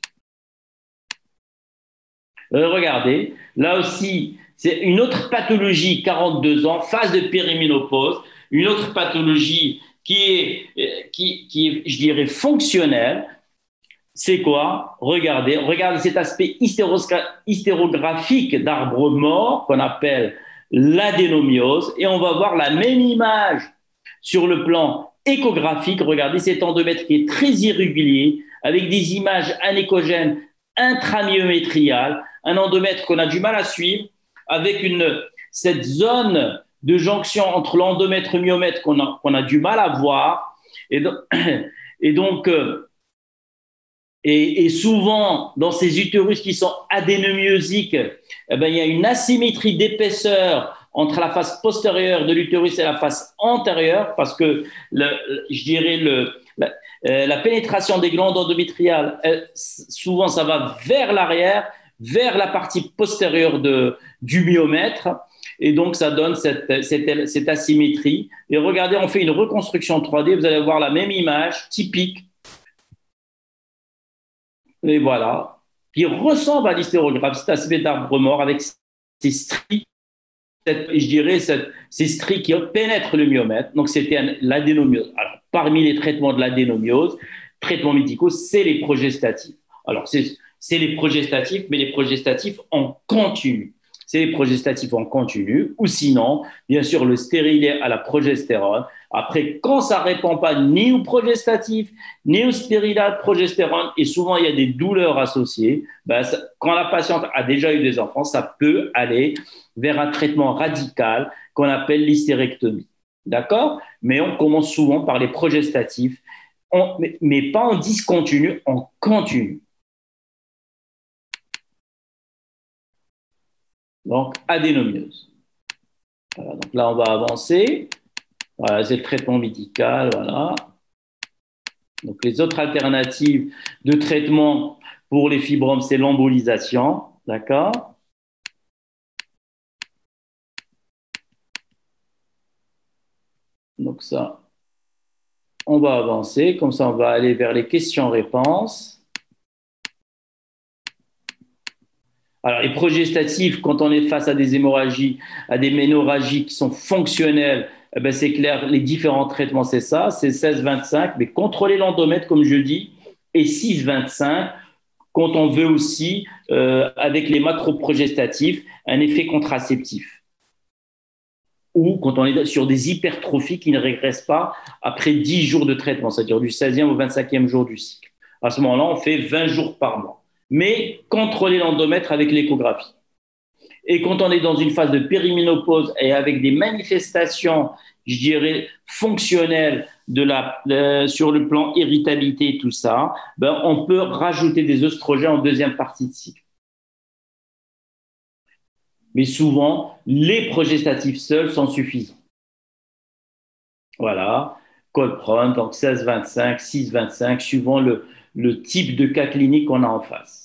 Euh, regardez, là aussi, c'est une autre pathologie, quarante-deux ans, phase de périménopause, une autre pathologie qui est, qui, qui est, je dirais, fonctionnel. C'est quoi? Regardez, regardez cet aspect hystérographique d'arbre mort qu'on appelle l'adénomiose et on va voir la même image sur le plan échographique. Regardez cet endomètre qui est très irrégulier avec des images anéchogènes intramyométriales, un endomètre qu'on a du mal à suivre avec une, cette zone de jonction entre l'endomètre et le myomètre qu'on a, qu'on a du mal à voir. Et donc, et, donc euh, et, et souvent, dans ces utérus qui sont adénomiosiques, eh ben, il y a une asymétrie d'épaisseur entre la face postérieure de l'utérus et la face antérieure, parce que, le, je dirais, le, la, euh, la pénétration des glandes endométriales, elle, souvent, ça va vers l'arrière, vers la partie postérieure de, du myomètre. Et donc, ça donne cette, cette, cette asymétrie. Et regardez, on fait une reconstruction trois D. Vous allez voir la même image typique. Et voilà. Qui ressemble à l'hystérographie. C'est aspect d'arbre mort avec ces stries cette, je dirais, cette, ces stries qui pénètrent le myomètre. Donc, c'était l'adénomiose. Alors, parmi les traitements de l'adénomiose, traitements médicaux, c'est les progestatifs. Alors, c'est les progestatifs, mais les progestatifs en continu. C'est les progestatifs en continu, ou sinon, bien sûr, le stérilet à la progestérone. Après, quand ça ne répond pas ni au progestatif, ni au stérilet à la progestérone, et souvent il y a des douleurs associées, ben, ça, quand la patiente a déjà eu des enfants, ça peut aller vers un traitement radical qu'on appelle l'hystérectomie. D'accord? Mais on commence souvent par les progestatifs, on, mais, mais pas en discontinu, en continu. Donc, adénomiose. Voilà, donc là, on va avancer. Voilà, c'est le traitement médical. Voilà. Donc, les autres alternatives de traitement pour les fibromes, c'est l'embolisation. D'accord? Donc, ça, on va avancer. Comme ça, on va aller vers les questions-réponses. Alors, les progestatifs, quand on est face à des hémorragies, à des ménorragies qui sont fonctionnelles, eh ben c'est clair, les différents traitements, c'est ça, c'est seize vingt-cinq, mais contrôler l'endomètre, comme je dis, et six vingt-cinq, quand on veut aussi, euh, avec les macroprogestatifs, un effet contraceptif. Ou quand on est sur des hypertrophies qui ne régressent pas après dix jours de traitement, c'est-à-dire du seizième au vingt-cinquième jour du cycle. À ce moment-là, on fait vingt jours par mois. Mais contrôler l'endomètre avec l'échographie. Et quand on est dans une phase de périménopause et avec des manifestations, je dirais, fonctionnelles de la, de, sur le plan irritabilité et tout ça, ben, on peut rajouter des œstrogènes en deuxième partie de cycle. Mais souvent, les progestatifs seuls sont suffisants. Voilà, colprone, donc seize vingt-cinq, six vingt-cinq, suivant le, le type de cas clinique qu'on a en face.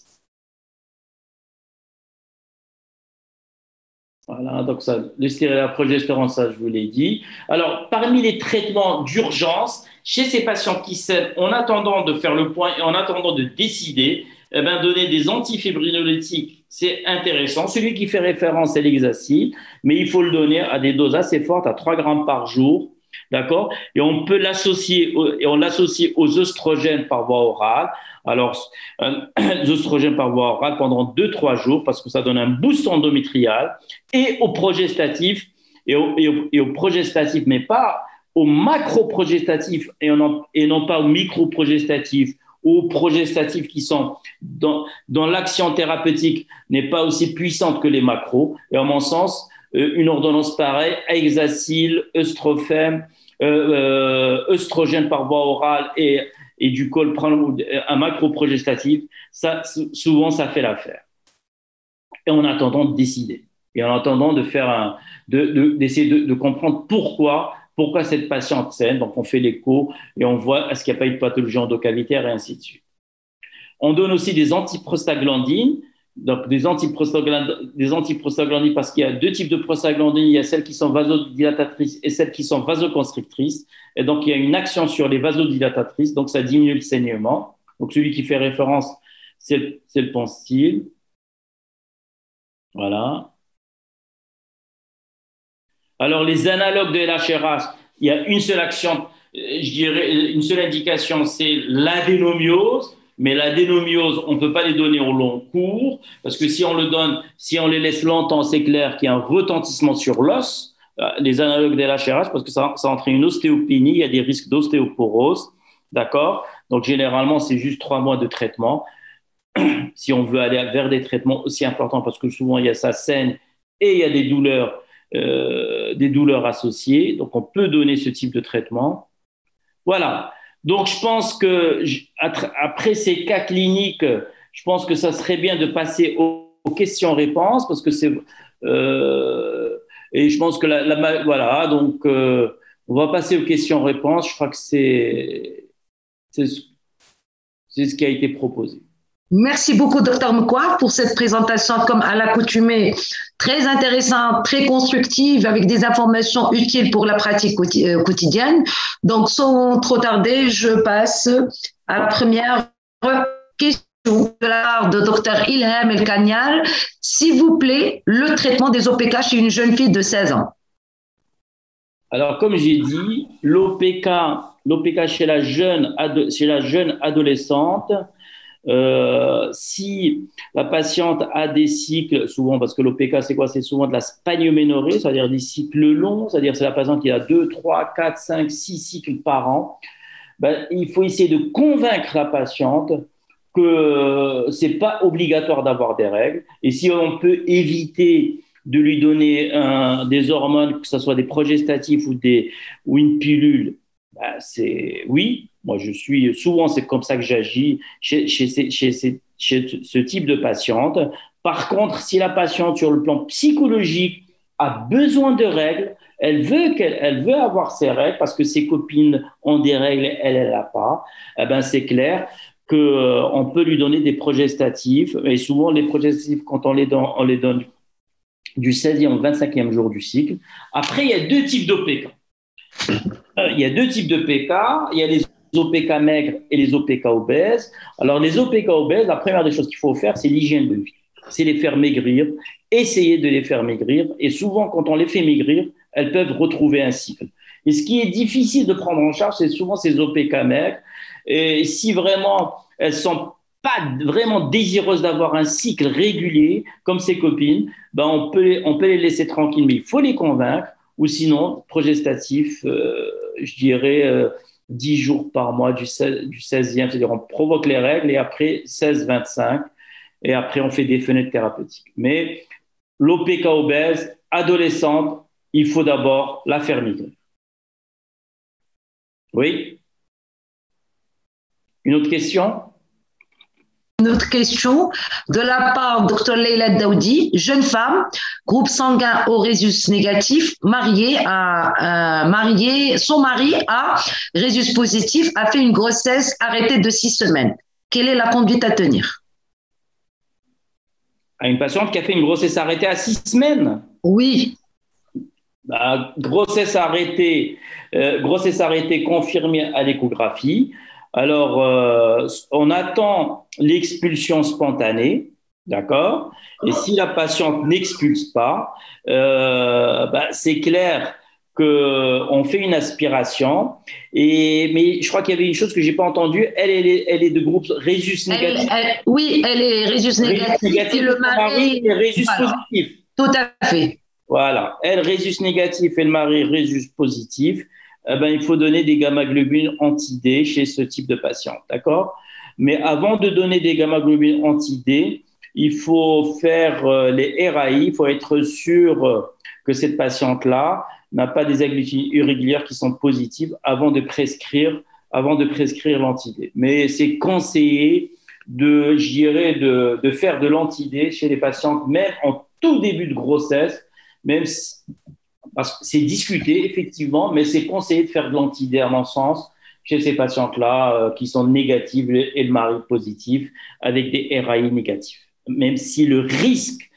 Voilà, donc ça, le stérilet à la progestérone, ça, je vous l'ai dit. Alors, parmi les traitements d'urgence, chez ces patients qui cèdent, en attendant de faire le point et en attendant de décider, eh ben, donner des antifibrinolytiques, c'est intéressant. Celui qui fait référence, c'est l'hexacil, mais il faut le donner à des doses assez fortes, à trois grammes par jour. D'accord? Et on peut l'associer, et on l'associe aux œstrogènes par voie orale. Alors, euh, les œstrogènes par voie orale pendant deux trois jours, parce que ça donne un boost endométrial, et au progestatif, et au, et au, et au progestatif, mais pas au macroprogestatif, et, et non pas au microprogestatif, ou aux progestatifs qui sont dans, dans l'action thérapeutique n'est pas aussi puissante que les macros. Et en mon sens, une ordonnance pareille, hexacil, œstrofème, euh, euh, œstrogène par voie orale et, et du colprane, un macroprogestatif, ça, souvent ça fait l'affaire. Et en attendant de décider, et en attendant de faire un, de, de, d'essayer de, de comprendre pourquoi, pourquoi cette patiente saigne. Donc on fait l'écho et on voit est-ce qu'il n'y a pas eu de pathologie endocavitaire et ainsi de suite. On donne aussi des antiprostaglandines. Donc, des antiprostaglandines, des antiprostaglandines parce qu'il y a deux types de prostaglandines. Il y a celles qui sont vasodilatatrices et celles qui sont vasoconstrictrices. Et donc, il y a une action sur les vasodilatatrices. Donc, ça diminue le saignement. Donc, celui qui fait référence, c'est le Poncil. Voilà. Alors, les analogues de L H R H, il y a une seule action, je dirais, une seule indication, c'est l'adénomiose. Mais l'adénomiose, on ne peut pas les donner au long cours, parce que si on le donne, si on les laisse longtemps, c'est clair qu'il y a un retentissement sur l'os, les analogues des L H R H, parce que ça, ça entraîne une ostéopénie, il y a des risques d'ostéoporose, d'accord? Donc, généralement, c'est juste trois mois de traitement. Si on veut aller vers des traitements aussi importants, parce que souvent, il y a ça saigne et il y a des douleurs, euh, des douleurs associées. Donc, on peut donner ce type de traitement. Voilà. Donc, je pense que après ces cas cliniques, je pense que ça serait bien de passer aux, aux questions-réponses parce que c'est euh, et je pense que la, la voilà. Donc, euh, on va passer aux questions-réponses. Je crois que c'est c'est c'est ce qui a été proposé. Merci beaucoup, docteur Moukwar, pour cette présentation, comme à l'accoutumée, très intéressante, très constructive, avec des informations utiles pour la pratique quotidienne. Donc, sans trop tarder, je passe à la première question. de la part de docteur Ilham El Kanyal. S'il vous plaît, le traitement des O P K chez une jeune fille de seize ans. Alors, comme j'ai dit, l'O P K, l'O P K chez la jeune, chez la jeune adolescente, euh, si la patiente a des cycles, souvent, parce que l'O P K, c'est quoi? C'est souvent de la spanioménorrhée, c'est-à-dire des cycles longs, c'est-à-dire c'est la patiente qui a deux, trois, quatre, cinq, six cycles par an. Ben, il faut essayer de convaincre la patiente que ce n'est pas obligatoire d'avoir des règles. Et si on peut éviter de lui donner un, des hormones, que ce soit des progestatifs ou, des, ou une pilule, ben c'est oui. Moi, je suis souvent, c'est comme ça que j'agis chez, chez, chez, chez, chez ce type de patiente. Par contre, si la patiente, sur le plan psychologique, a besoin de règles, elle veut, qu'elle, elle veut avoir ses règles parce que ses copines ont des règles, elle, elle n'a pas, eh ben, c'est clair qu'on euh, peut lui donner des progestatifs. Et souvent, les progestatifs, quand on les donne, on les donne du seizième au vingt-cinquième jour du cycle. Après, il y a deux types d'O P K. Euh, il y a deux types de P K. Il y a les O P K maigres et les O P K obèses. Alors, les O P K obèses, la première des choses qu'il faut faire, c'est l'hygiène de vie. C'est les faire maigrir, essayer de les faire maigrir. Et souvent, quand on les fait maigrir, elles peuvent retrouver un cycle. Et ce qui est difficile de prendre en charge, c'est souvent ces O P K maigres. Et si vraiment elles sont pas vraiment désireuses d'avoir un cycle régulier, comme ses copines, ben on peut les, on peut les laisser tranquilles, mais il faut les convaincre. Ou sinon, progestatif, euh, je dirais euh, dix jours par mois du, seize, du seizième, c'est-à-dire on provoque les règles et après seize vingt-cinq, et après on fait des fenêtres thérapeutiques. Mais l'O P K obèse, adolescente, il faut d'abord la faire migrer. Oui? Une autre question? Une autre question de la part de docteur Leila Daoudi, jeune femme, groupe sanguin O rhésus négatif, mariée à, euh, mariée, son mari a rhésus positif, a fait une grossesse arrêtée de six semaines. Quelle est la conduite à tenir? À une patiente qui a fait une grossesse arrêtée à six semaines? Oui. Bah, grossesse arrêtée, euh, grossesse arrêtée confirmée à l'échographie. Alors, euh, on attend l'expulsion spontanée, d'accord? Et si la patiente n'expulse pas, euh, bah, c'est clair qu'on fait une aspiration. Et, mais je crois qu'il y avait une chose que je n'ai pas entendue. Elle, elle est, elle est de groupe rhésus négatif. Elle, elle, oui, elle est rhésus négatif. négatif et le mari est rhésus voilà. positif. Tout à fait. Voilà. Elle, rhésus négatif et le mari rhésus positif. Eh ben, il faut donner des gamma-globulines anti-D chez ce type de patient, d'accord? Mais avant de donner des gamma-globulines anti-D, il faut faire euh, les R A I, il faut être sûr euh, que cette patiente-là n'a pas des agglutines irrégulières qui sont positives avant de prescrire, avant de prescrire l'anti-D. Mais c'est conseillé de, je dirais, de, de faire de l'anti-D chez les patientes, même en tout début de grossesse, même si, parce que c'est discuté, effectivement, mais c'est conseillé de faire de l'anti-D, à mon sens, chez ces patientes-là euh, qui sont négatives et le mari positif, avec des R A I négatifs. Même si le risque,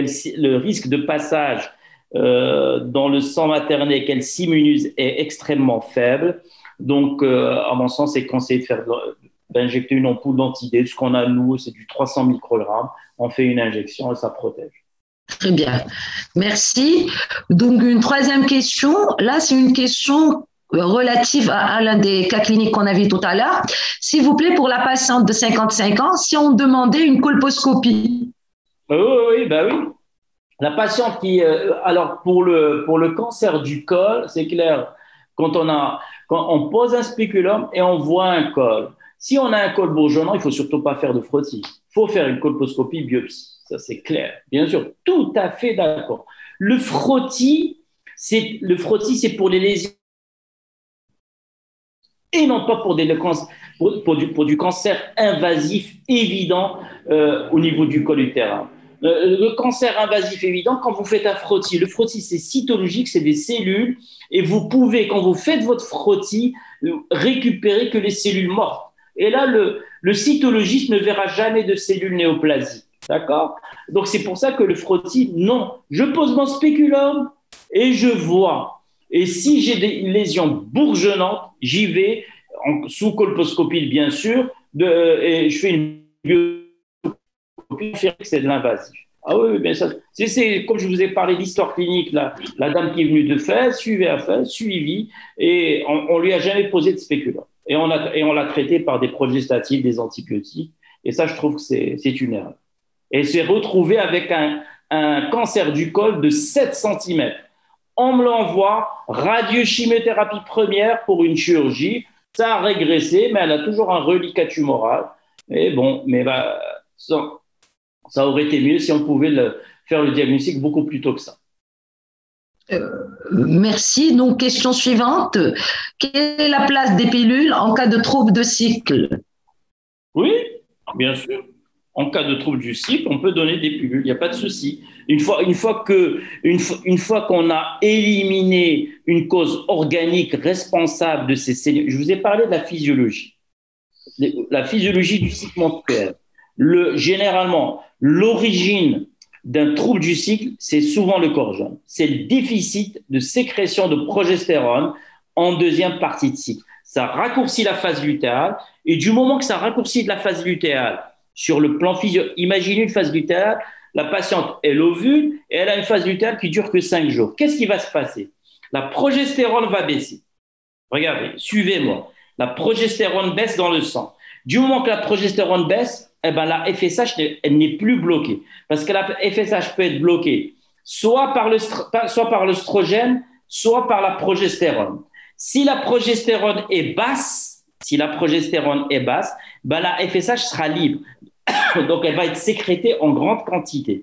le risque de passage euh, dans le sang maternel qu'elle s'immunise est extrêmement faible. Donc, euh, à mon sens, c'est conseillé de faire, d'injecter une ampoule d'anti-D. Ce qu'on a, nous, c'est du trois cents microgrammes. On fait une injection et ça protège. Très bien, merci. Donc, une troisième question. Là, c'est une question relative à, à l'un des cas cliniques qu'on a vu tout à l'heure. S'il vous plaît, pour la patiente de cinquante-cinq ans, si on demandait une colposcopie. Oui, oui, oui, bah oui. La patiente qui… Euh, alors, pour le, pour le cancer du col, c'est clair, quand on, a, quand on pose un spéculum et on voit un col, si on a un col bourgeonnant, il ne faut surtout pas faire de frottis. Il faut faire une colposcopie biopsie. Ça, c'est clair. Bien sûr, tout à fait d'accord. Le frottis, c'est, le frottis, c'est pour les lésions et non pas pour, des, pour, pour, du, pour du cancer invasif évident euh, au niveau du col utérin. Euh, le cancer invasif évident, quand vous faites un frottis, le frottis, c'est cytologique, c'est des cellules, et vous pouvez, quand vous faites votre frottis, récupérer que les cellules mortes. Et là, le, le cytologiste ne verra jamais de cellules néoplasiques. D'accord? Donc, c'est pour ça que le frottis, non. Je pose mon spéculum et je vois. Et si j'ai des lésions bourgeonnantes, j'y vais, en, sous colposcopie, bien sûr, de, et je fais une confirmer que c'est de l'invasif. Ah oui, bien ça. C'est, c'est, comme je vous ai parlé de l'histoire clinique, la, la dame qui est venue de Fès, suivie à Fès, suivie, et on ne lui a jamais posé de spéculant. Et on, a, et on l'a traité par des progestatifs, des antibiotiques. Et ça, je trouve que c'est, c'est une erreur. Et s'est retrouvée avec un, un cancer du col de sept centimètres. On me l'envoie, radiochimiothérapie première pour une chirurgie. Ça a régressé, mais elle a toujours un reliquat tumoral. Et bon, mais bah, ça, ça aurait été mieux si on pouvait le, faire le diagnostic beaucoup plus tôt que ça. Euh, merci. Donc, question suivante. Quelle est la place des pilules en cas de trouble de cycle? Oui, bien sûr. En cas de trouble du cycle, on peut donner des pilules, il n'y a pas de souci. Une fois, une fois que, une fois, une fois qu'on a éliminé une cause organique responsable de ces cellules, je vous ai parlé de la physiologie, la physiologie du cycle menstruel. Le, généralement, l'origine d'un trouble du cycle, c'est souvent le corps jaune. C'est le déficit de sécrétion de progestérone en deuxième partie de cycle. Ça raccourcit la phase lutéale, et du moment que ça raccourcit de la phase lutéale, sur le plan physiologique, imaginez une phase lutéale, la patiente, elle ovule et elle a une phase lutéale qui dure que cinq jours. Qu'est-ce qui va se passer? La progestérone va baisser. Regardez, suivez-moi. La progestérone baisse dans le sang. Du moment que la progestérone baisse, eh ben, la F S H, elle n'est plus bloquée. Parce que la F S H peut être bloquée soit par, le, soit par l'œstrogène, soit par la progestérone. Si la progestérone est basse, si la progestérone est basse, ben la F S H sera libre. Donc, elle va être sécrétée en grande quantité.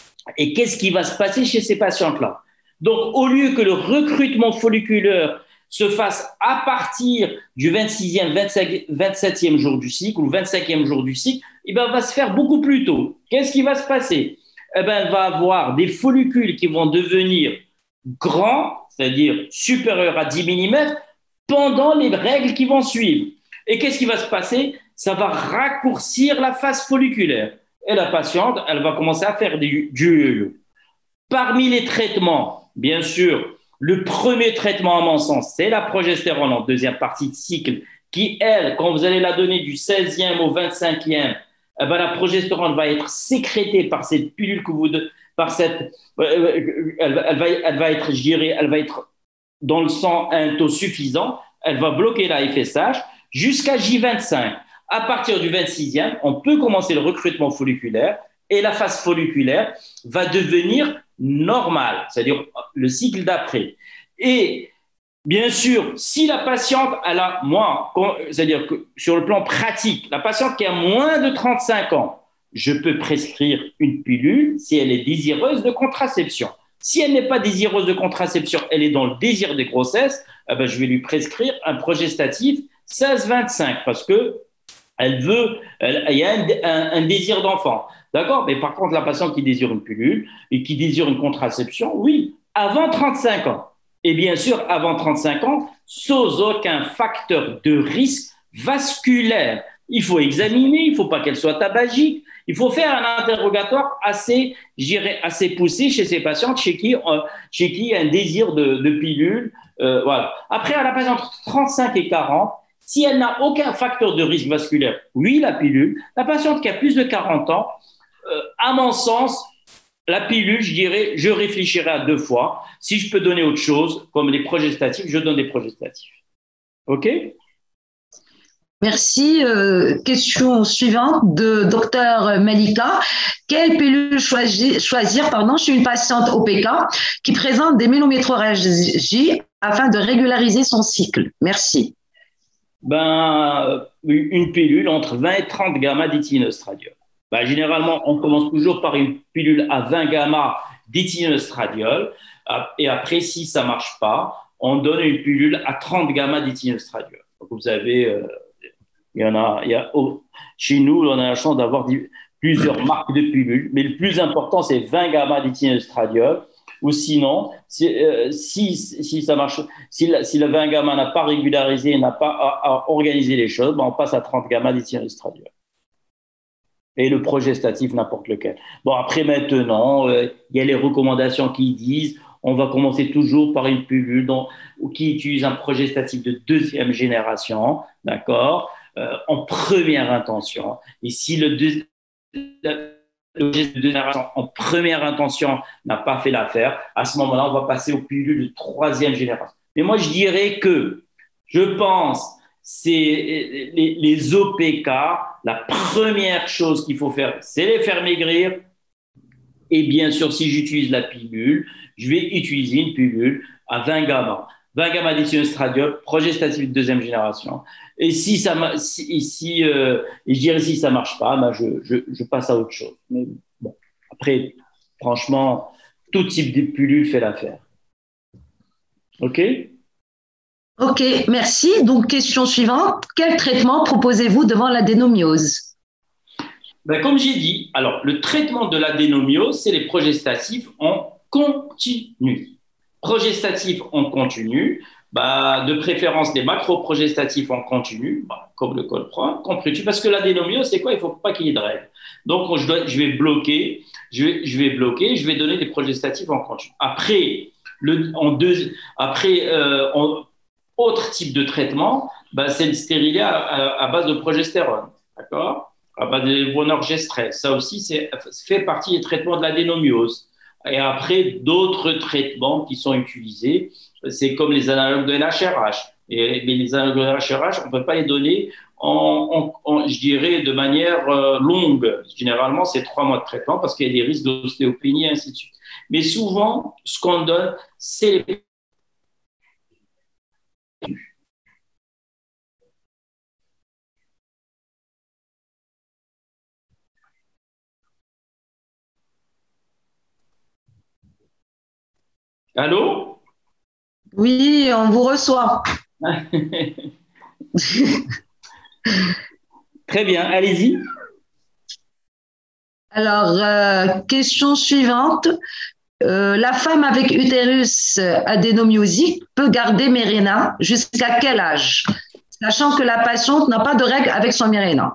Et qu'est-ce qui va se passer chez ces patientes-là? Donc, au lieu que le recrutement folliculaire se fasse à partir du vingt-sixième, vingt-septième jour du cycle ou vingt-cinquième jour du cycle, eh ben, elle va se faire beaucoup plus tôt. Qu'est-ce qui va se passer? Eh ben, elle va avoir des follicules qui vont devenir grands, c'est-à-dire supérieurs à dix millimètres, pendant les règles qui vont suivre. Et qu'est-ce qui va se passer? Ça va raccourcir la phase folliculaire. Et la patiente, elle va commencer à faire du yo-yo. Parmi les traitements, bien sûr, le premier traitement, à mon sens, c'est la progestérone en deuxième partie de cycle, qui, elle, quand vous allez la donner du seizième au vingt-cinquième, eh ben, la progestérone va être sécrétée par cette pilule que vous, par cette, elle, elle, va, elle va être gérée, elle va être dans le sang à un taux suffisant, elle va bloquer la F S H jusqu'à J vingt-cinq. À partir du vingt-sixième, on peut commencer le recrutement folliculaire et la phase folliculaire va devenir normale, c'est-à-dire le cycle d'après. Et bien sûr, si la patiente, elle a moins, c'est-à-dire que sur le plan pratique, la patiente qui a moins de trente-cinq ans, je peux prescrire une pilule si elle est désireuse de contraception. Si elle n'est pas désireuse de contraception, elle est dans le désir des grossesses, eh ben, je vais lui prescrire un progestatif seize vingt-cinq parce que elle veut, elle, il y a un, un, un désir d'enfant. D'accord? Mais par contre, la patiente qui désire une pilule et qui désire une contraception, oui, avant trente-cinq ans. Et bien sûr, avant trente-cinq ans, sans aucun facteur de risque vasculaire. Il faut examiner, il ne faut pas qu'elle soit tabagique. Il faut faire un interrogatoire assez, je dirais, assez poussé chez ces patientes chez qui, euh, chez qui il y a un désir de, de pilule. Euh, voilà. Après, à la patiente entre trente-cinq et quarante, si elle n'a aucun facteur de risque vasculaire, oui, la pilule. La patiente qui a plus de quarante ans, euh, à mon sens, la pilule, je dirais, je réfléchirai à deux fois. Si je peux donner autre chose, comme les progestatifs, je donne des progestatifs. OK? Merci. Euh, question suivante de docteur Malika. Quelle pilule choisir, choisir pardon, chez une patiente O P K qui présente des mélométrorragies afin de régulariser son cycle? Merci. Ben, une pilule entre vingt et trente gamma d'éthinoestradiol. Ben, généralement, on commence toujours par une pilule à vingt gamma d'éthinoestradiol. Et après, si ça ne marche pas, on donne une pilule à trente gamma d'éthinoestradiol. Donc, vous avez, euh, il y en a, il y a oh, chez nous, on a la chance d'avoir plusieurs marques de pilules, mais le plus important, c'est vingt gamma d'éthinoestradiol. Ou sinon, si, euh, si, si ça marche, si, la, si le vingt gamma n'a pas régularisé, n'a pas à, à organisé les choses, ben on passe à trente gamma d'éthinoestradiol. Et le progestatif, n'importe lequel. Bon, après, maintenant, euh, il y a les recommandations qui disent on va commencer toujours par une pilule dont, qui utilise un progestatif de deuxième génération, d'accord, euh, en première intention. Et si le deuxième le geste de génération en première intention n'a pas fait l'affaire, à ce moment-là, on va passer aux pilules de troisième génération. Mais moi, je dirais que, je pense, c'est les, les O P K, la première chose qu'il faut faire, c'est les faire maigrir. Et bien sûr, si j'utilise la pilule, je vais utiliser une pilule à vingt gamma. vingt gamma d'éthylène progestatif de deuxième génération. Et si ça, si, si euh, et je dirais si ça marche pas, ben je, je, je passe à autre chose. Mais bon, après, franchement, tout type de pilule fait l'affaire. OK? Ok, merci. Donc, question suivante. Quel traitement proposez-vous devant l'adénomiose? Ben, comme j'ai dit, alors le traitement de l'adénomiose, c'est les progestatifs en continu. Progestatifs en continu, bah, de préférence des macroprogestatifs en continu, bah, comme le colpron, compris-tu, parce que l'adénomiose, c'est quoi? Il ne faut pas qu'il y ait de règles. Donc, je, dois, je vais bloquer, je vais, je vais bloquer, je vais donner des progestatifs en continu. Après, le, en deux, après euh, en, autre type de traitement, bah, c'est le stérilet à, à, à base de progestérone, d'accord? À base de vonorgestrel. Ça aussi, c'est fait partie des traitements de l'adénomiose. Et après, d'autres traitements qui sont utilisés, c'est comme les analogues de L H R H. Et, mais les analogues de L H R H, on ne peut pas les donner, en, en, en, je dirais, de manière euh, longue. Généralement, c'est trois mois de traitement parce qu'il y a des risques d'ostéopénie et ainsi de suite. Mais souvent, ce qu'on donne, c'est les... Allô? Oui, on vous reçoit. Très bien, allez-y. Alors, euh, question suivante. Euh, la femme avec utérus adénomiosique peut garder Mirena jusqu'à quel âge, sachant que la patiente n'a pas de règles avec son Mirena?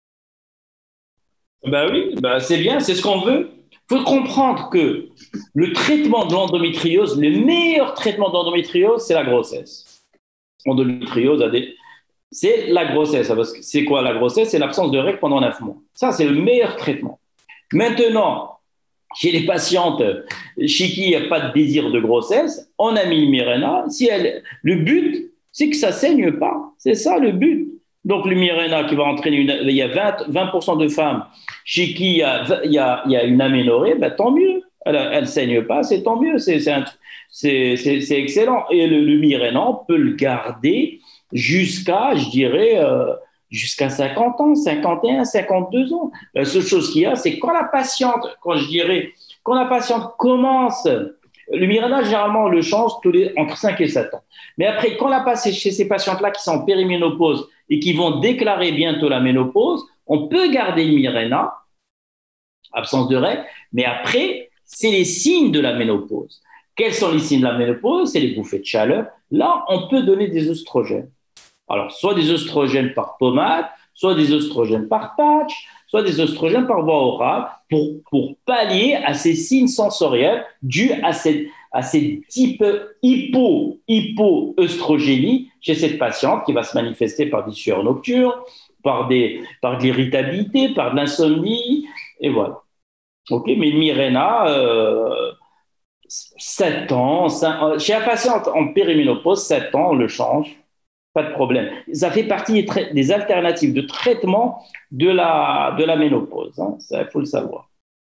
Ben oui, ben c'est bien, c'est ce qu'on veut. Il faut comprendre que le traitement de l'endométriose, le meilleur traitement d'endométriose, c'est la grossesse. Endométriose, c'est la grossesse. C'est quoi la grossesse? C'est l'absence de règles pendant neuf mois. Ça, c'est le meilleur traitement. Maintenant, chez les patientes chez qui il n'y a pas de désir de grossesse, on a mis Mirena. Si elle, le but, c'est que ça ne saigne pas. C'est ça le but. Donc, le Mirena qui va entraîner une. Il y a vingt pour cent de femmes chez qui il y a, il y a, il y a une aménorrhée, ben, tant mieux. Elle ne saigne pas, c'est tant mieux. C'est excellent. Et le, le Mirena, on peut le garder jusqu'à, je dirais, euh, jusqu'à cinquante ans, cinquante et un, cinquante-deux ans. La seule chose qu'il y a, c'est quand la patiente, quand je dirais, quand la patiente commence, le Mirena, généralement, on le change tous les, entre cinq et sept ans. Mais après, quand la passe chez ces patientes-là qui sont en périménopause et qui vont déclarer bientôt la ménopause, on peut garder le Mirena, absence de règles, mais après, c'est les signes de la ménopause. Quels sont les signes de la ménopause? C'est les bouffées de chaleur. Là, on peut donner des œstrogènes. Alors, soit des œstrogènes par pommade, soit des œstrogènes par patch, soit des œstrogènes par voie orale pour, pour pallier à ces signes sensoriels dus à, cette, à ces types hypo, hypo-œstrogénie chez cette patiente qui va se manifester par des sueurs nocturnes, par, des, par de l'irritabilité, par de l'insomnie, et voilà. OK, mais Mirena, euh, sept ans, cinq, chez la patiente en périménopause, sept ans, on le change. Pas de problème. Ça fait partie des, des alternatives de traitement de la, de la ménopause. Hein. Ça, il faut le savoir.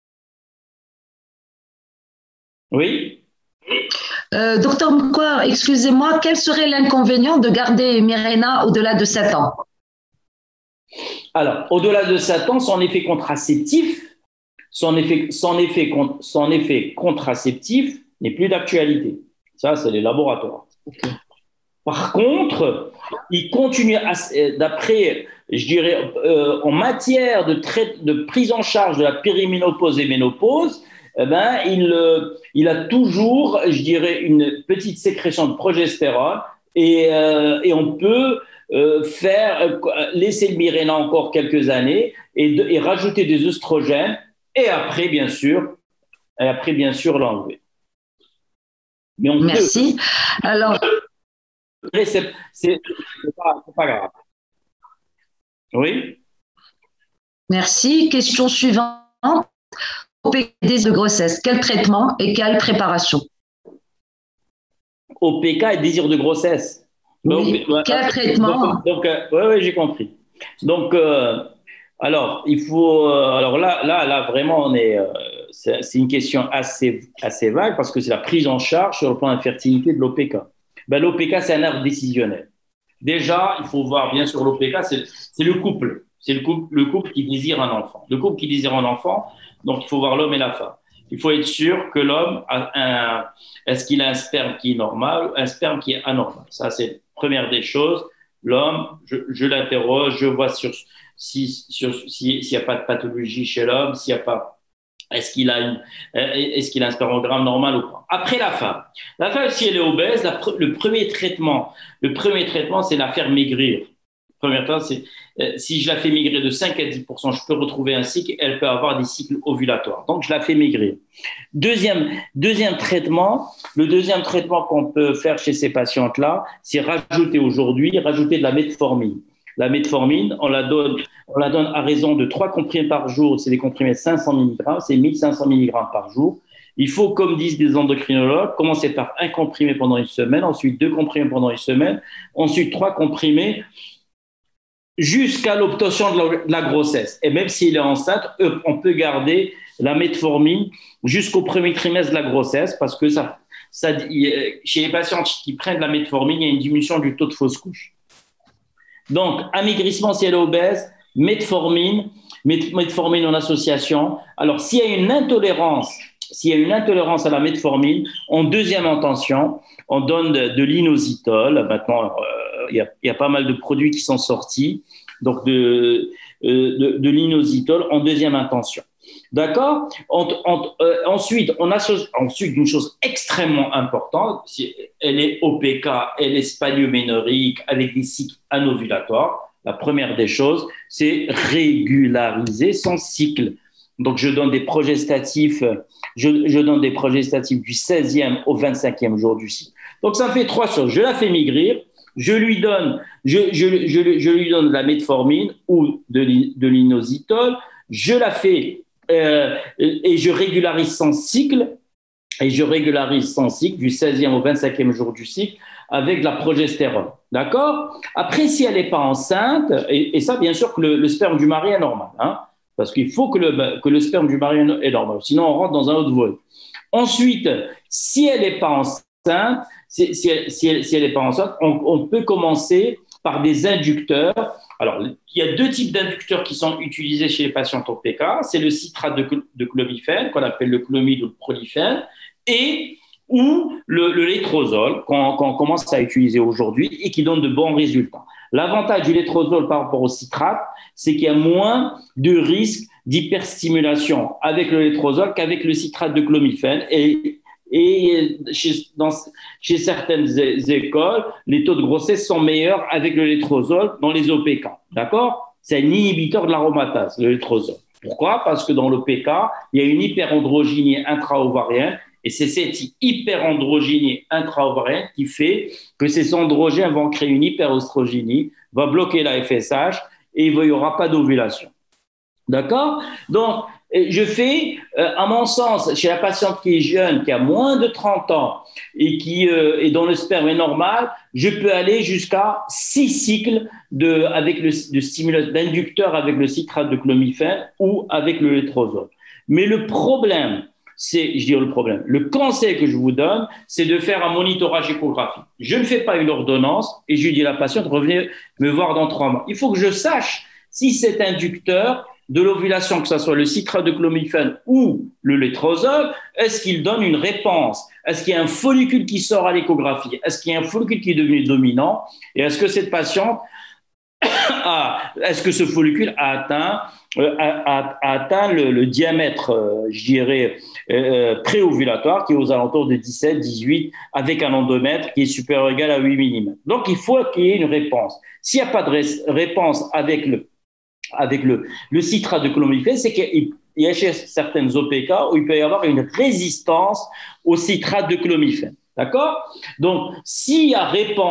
Oui? euh, Docteur Moukwar, excusez-moi, quel serait l'inconvénient de garder Mirena au-delà de sept ans? Alors, au-delà de sept ans, son effet contraceptif, son effet, son effet, son effet contraceptif n'est plus d'actualité. Ça, c'est les laboratoires. Okay. Par contre, il continue, d'après, je dirais, euh, en matière de, de prise en charge de la périménopause et ménopause, eh ben, il, euh, il a toujours, je dirais, une petite sécrétion de progestérone et, euh, et on peut euh, faire, euh, laisser le Mirena encore quelques années et, de, et rajouter des œstrogènes et après, bien sûr, et après, bien sûr, l'enlever. Mais on Merci. Peut. Alors. C'est pas, pas grave. Oui. Merci. Question suivante. O P K de grossesse, quel traitement et quelle préparation? O P K et désir de grossesse. Oui. Donc, quel traitement? Donc, donc euh, oui, ouais, j'ai compris. Donc, euh, alors, il faut. Euh, alors là, là, là, vraiment, on est. Euh, c'est c'est une question assez, assez vague parce que c'est la prise en charge sur le plan de fertilité de l'O P K. Ben, L'O P K, c'est un arbre décisionnel. Déjà, il faut voir, bien sûr, l'O P K, c'est c'est le couple. C'est le couple, le couple qui désire un enfant. Le couple qui désire un enfant, donc il faut voir l'homme et la femme. Il faut être sûr que l'homme a un. Est-ce qu'il a un sperme qui est normal ou un sperme qui est anormal? Ça, c'est la première des choses. L'homme, je, je l'interroge, je vois sur si, sur, si, s'il n'y a pas de pathologie chez l'homme, s'il n'y a pas. Est-ce qu'il a, une, est-ce qu'il a un spermogramme normal ou pas? Après la femme. La femme, si elle est obèse, la, le premier traitement, le premier traitement, c'est la faire maigrir. Première chose, c'est euh, si je la fais maigrir de cinq à dix pour cent, je peux retrouver un cycle, elle peut avoir des cycles ovulatoires. Donc, je la fais maigrir. Deuxième, deuxième traitement, le deuxième traitement qu'on peut faire chez ces patientes-là, c'est rajouter aujourd'hui, rajouter de la metformine. La metformine, on la donne, on la donne à raison de trois comprimés par jour. C'est des comprimés de cinq cents milligrammes, c'est mille cinq cents milligrammes par jour. Il faut, comme disent des endocrinologues, commencer par un comprimé pendant une semaine, ensuite deux comprimés pendant une semaine, ensuite trois comprimés jusqu'à l'obtention de la grossesse. Et même s'il est enceinte, on peut garder la metformine jusqu'au premier trimestre de la grossesse parce que ça, ça, chez les patients qui prennent la metformine, il y a une diminution du taux de fausse couche. Donc, amaigrissement si elle est obèse, metformine, metformine en association. Alors, s'il y a une intolérance, s'il y a une intolérance à la metformine, en deuxième intention, on donne de, de l'inositol. Maintenant, euh, il y a, il y a pas mal de produits qui sont sortis, donc de, euh, de, de l'inositol en deuxième intention. D'accord. on, on, euh, Ensuite, on associe, ensuite une chose extrêmement importante, si elle est O P K, elle est spadioménorique avec des cycles anovulatoires. La première des choses, c'est régulariser son cycle. Donc, je donne des progestatifs, je, je donne des progestatifs du seizième au vingt-cinquième jour du cycle. Donc, ça fait trois choses. Je la fais maigrir, je lui donne, je, je, je, je lui donne de la metformine ou de l'inositol, je la fais euh, et je régularise son cycle, et je régularise son cycle du seizième au vingt-cinquième jour du cycle avec de la progestérone. D'accord? Après, si elle n'est pas enceinte, et, et ça, bien sûr, que le, le sperme du mari est normal, hein, parce qu'il faut que le, que le sperme du mari est normal, sinon on rentre dans un autre volet. Ensuite, si elle n'est pas enceinte, si, si elle n'est si si elle pas enceinte, on, on peut commencer par des inducteurs. Alors, il y a deux types d'inducteurs qui sont utilisés chez les patients O P K. C'est le citrate de, de clomifène, qu'on appelle le clomide ou le prolifène, et ou le, le létrozole, qu'on qu'on commence à utiliser aujourd'hui et qui donne de bons résultats. L'avantage du létrozole par rapport au citrate, c'est qu'il y a moins de risques d'hyperstimulation avec le létrozole qu'avec le citrate de clomifène. Et Et chez, dans, chez certaines écoles, les taux de grossesse sont meilleurs avec le létrozole dans les O P K. D'accord? C'est un inhibiteur de l'aromatase, le létrozole. Pourquoi? Parce que dans l'O P K, il y a une hyperandrogynie intra-ovarienne et c'est cette hyperandrogynie intra-ovarienne qui fait que ces androgènes vont créer une hyperostrogénie, va bloquer la F S H et il n'y aura pas d'ovulation. D'accord? Donc, je fais, euh, à mon sens, chez la patiente qui est jeune, qui a moins de trente ans et, qui, euh, et dont le sperme est normal, je peux aller jusqu'à six cycles de, avec le, de stimulation d'inducteur avec le citrate de clomifène ou avec le létrozole. Mais le problème, c'est, je dis le problème, le conseil que je vous donne, c'est de faire un monitorage échographique. Je ne fais pas une ordonnance et je dis à la patiente, revenez me voir dans trois mois. Il faut que je sache si cet inducteur de l'ovulation, que ce soit le citrate de clomifène ou le létrozole, est-ce qu'il donne une réponse? Est-ce qu'il y a un follicule qui sort à l'échographie? Est-ce qu'il y a un follicule qui est devenu dominant? Et est-ce que cette patiente a, est-ce que ce follicule a atteint, euh, a, a atteint le, le diamètre, euh, je dirais, euh, préovulatoire, qui est aux alentours de dix-sept, dix-huit, avec un endomètre qui est supérieur ou égal à huit millimètres. Donc, il faut qu'il y ait une réponse. S'il n'y a pas de réponse avec le avec le, le citrate de clomifène, c'est qu'il y a chez certaines O P K où il peut y avoir une résistance au citrate de clomifène. D'accord? Donc, s'il y a réponse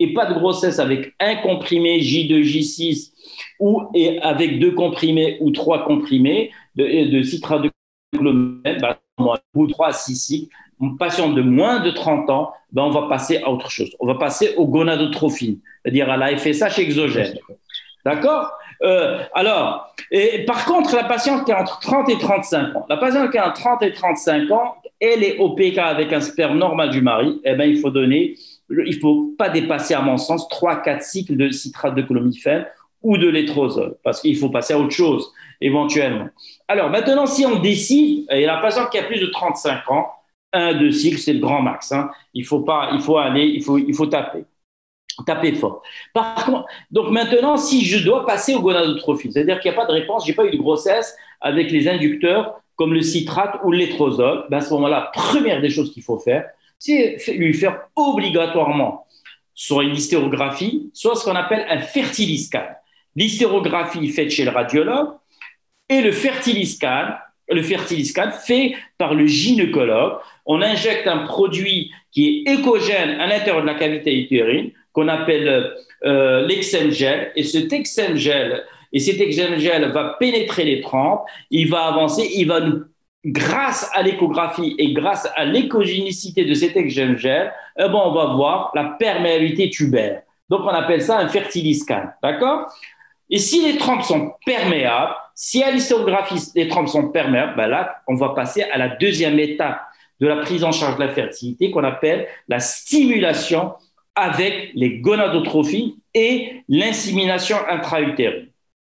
et pas de grossesse avec un comprimé J deux, J six ou et avec deux comprimés ou trois comprimés de, de citrate de clomène, bah, ou trois à six cycles, une patiente de moins de trente ans, ben on va passer à autre chose. On va passer au gonadotrophine, c'est-à-dire à la F S H exogène. D'accord euh, Alors, et, par contre, la patiente qui a entre trente et trente-cinq ans, la patiente qui a entre trente et trente-cinq ans, elle est au P K avec un sperme normal du mari, eh ben, il faut donner, il ne faut pas dépasser, à mon sens, trois à quatre cycles de citrate de clomifène ou de létrozole, parce qu'il faut passer à autre chose, éventuellement. Alors, maintenant, si on décide, et la patiente qui a plus de trente-cinq ans, un, deux cycles, c'est le grand max. Hein. Il faut pas, il faut aller, il faut, il faut taper. Taper fort. Par contre, donc maintenant, si je dois passer au gonadotrophine, c'est-à-dire qu'il n'y a pas de réponse, je n'ai pas eu de grossesse avec les inducteurs comme le citrate ou le létrozole, ben à ce moment-là, première des choses qu'il faut faire, c'est lui faire obligatoirement soit une hystérographie, soit ce qu'on appelle un fertiliscan. L'hystérographie faite chez le radiologue et le fertiliscan, le fertiliscan fait par le gynécologue. On injecte un produit qui est écogène à l'intérieur de la cavité utérine, qu'on appelle euh, l'exemgel. Et cet exemgel, et cet exemgel va pénétrer les trompes, il va avancer, il va nous, grâce à l'échographie et grâce à l'écogénicité de cet exemgel, eh ben, on va voir la perméabilité tubaire. Donc, on appelle ça un fertiliscan. D'accord ? Et si les trompes sont perméables, si à l'hystérographie, les trompes sont perméables, ben là, on va passer à la deuxième étape de la prise en charge de la fertilité qu'on appelle la stimulation avec les gonadotrophies et l'insémination intra-utérine.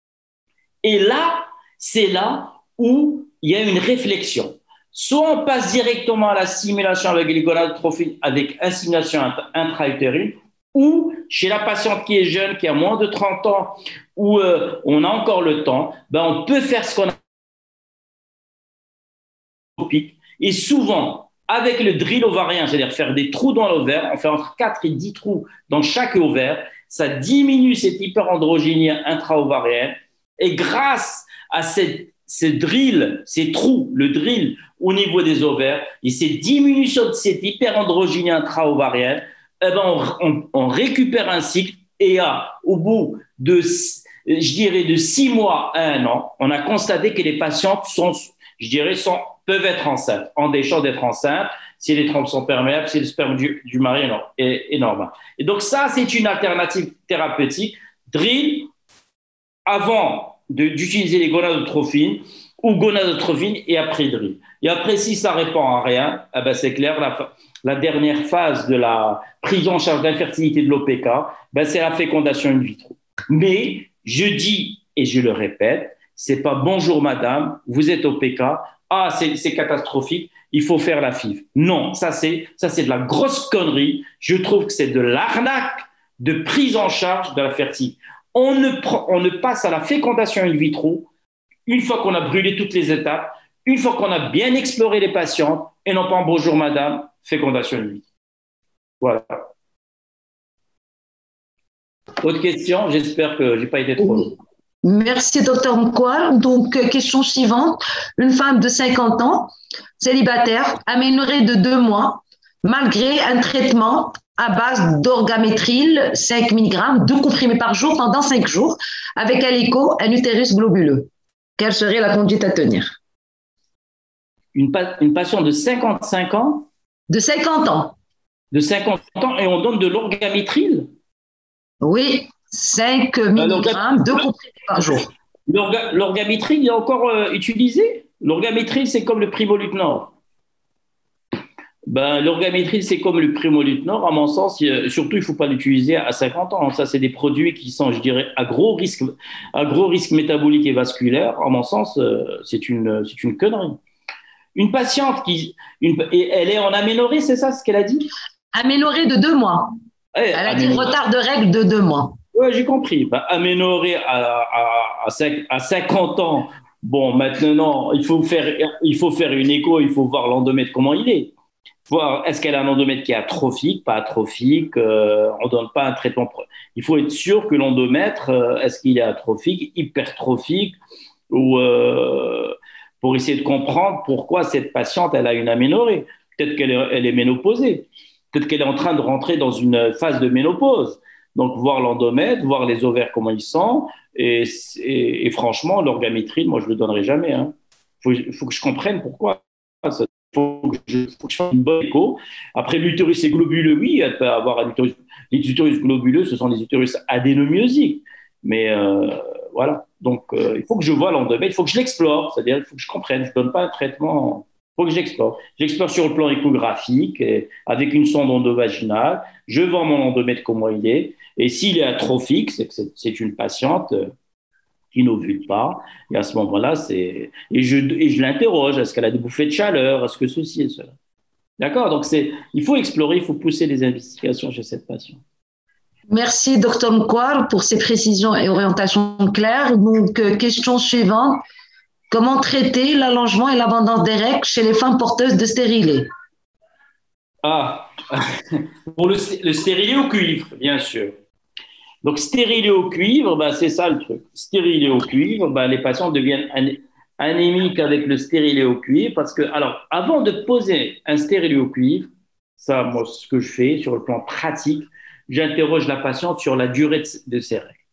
Et là, c'est là où il y a une réflexion. Soit on passe directement à la stimulation avec les gonadotrophies avec insémination intra-utérine, ou chez la patiente qui est jeune, qui a moins de trente ans, où euh, on a encore le temps, ben on peut faire ce qu'on appelle. Et souvent, avec le drill ovarien, c'est-à-dire faire des trous dans l'ovaire, on fait entre quatre et dix trous dans chaque ovaire, ça diminue cette hyperandrogénie intra-ovarienne. Et grâce à cette, ces drills, ces trous, le drill au niveau des ovaires, et cette diminution de cette hyperandrogénie intra-ovarienne, eh ben on, on, on récupère un cycle et à, au bout de, je dirais, de six mois à un an, on a constaté que les patientes sont, je dirais, sont, peuvent être enceintes, en des chances d'être enceintes, si les trompes sont perméables, si le sperme du, du mari est, est normal. Et donc ça, c'est une alternative thérapeutique. Drill, avant de, d'utiliser les gonadotrophines, ou gonadotrophine et après drill. Et après, si ça répond à rien, eh ben c'est clair, la, la dernière phase de la prise en charge d'infertilité de l'O P K, ben c'est la fécondation in vitro. Mais je dis, et je le répète, c'est pas bonjour madame, vous êtes O P K, ah c'est, c'est catastrophique, il faut faire la F I V. Non, ça c'est, ça c'est de la grosse connerie. Je trouve que c'est de l'arnaque de prise en charge de la fertilité. On ne, on ne passe à la fécondation in vitro une fois qu'on a brûlé toutes les étapes, une fois qu'on a bien exploré les patientes, et non pas bonjour madame, fécondation in vitro. Voilà. Autre question? J'espère que je n'ai pas été trop long. Merci, docteur Nkwal. Donc, question suivante. Une femme de cinquante ans, célibataire, améliorée de deux mois, malgré un traitement à base d'orgamétril, cinq milligrammes, deux comprimés par jour pendant cinq jours, avec à l'écho un utérus globuleux. Quelle serait la conduite à tenir? Une, pa- une patiente de cinquante-cinq ans? De cinquante ans. De cinquante ans et on donne de l'orgamétril? Oui, cinq milligrammes, deux comprimés par jour. L'orga- l'orgamétril est encore euh, utilisé? L'orgamétril, c'est comme le Primolut-Nord. Ben, l'orgamétril, c'est comme le Primolut-Nord. À mon sens, il, surtout, il ne faut pas l'utiliser à cinquante ans. Ça, c'est des produits qui sont, je dirais, à gros risque, à gros risque métabolique et vasculaire. À mon sens, euh, c'est une, c'est une connerie. Une patiente qui, une, et elle est en aménorrhée, c'est ça ce qu'elle a dit? Améliorée de deux mois. Eh, Elle a dit retard de règle de deux mois. Oui, j'ai compris. Ben, aménorrhée à, à, à cinquante ans. Bon, maintenant, il faut faire, il faut faire une écho, il faut voir l'endomètre, comment il est. Voir est-ce qu'elle a un endomètre qui est atrophique, pas atrophique, euh, on ne donne pas un traitement. Il faut être sûr que l'endomètre, euh, est-ce qu'il est atrophique, hypertrophique, ou euh, pour essayer de comprendre pourquoi cette patiente elle a une aménorrhée. Peut-être qu'elle est, elle est ménopausée. peut-être qu'elle est en train de rentrer dans une phase de ménopause. Donc, voir l'endomètre, voir les ovaires, comment ils sont. Et, et, et franchement, l'orgamétrine, moi, je ne le donnerai jamais. Il hein. faut, faut que je comprenne pourquoi. Il faut, faut que je fasse une bonne écho. Après, l'utérus est globuleux, oui, elle peut avoir un utérus. Les utérus globuleux, ce sont des utérus adénomyosiques. Mais euh, voilà. Donc, euh, il faut que je vois l'endomètre, il faut que je l'explore. C'est-à-dire, il faut que je comprenne. Je ne donne pas un traitement. Il faut que j'explore. J'explore sur le plan échographique, et avec une sonde endovaginale. Je vois mon endomètre comment il est. Et s'il est atrophique, c'est que c'est une patiente qui n'ovule pas. Et à ce moment-là, c'est et je, et je l'interroge. Est-ce qu'elle a des bouffées de chaleur? Est-ce que ceci et cela? D'accord. Donc c'est, il faut explorer, il faut pousser les investigations chez cette patiente. Merci, docteur Moukwar, pour ces précisions et orientations claires. Donc, euh, question suivante. Comment traiter l'allongement et l'abondance des règles chez les femmes porteuses de stérilés? Ah, pour le, le stérilet au cuivre, bien sûr. Donc, stérilé au cuivre, bah, c'est ça le truc. Stérilé au cuivre, bah, les patients deviennent ané anémiques avec le stérilet au cuivre parce que, alors, avant de poser un stérilet au cuivre, ça, moi, ce que je fais sur le plan pratique, j'interroge la patiente sur la durée de, de ses règles.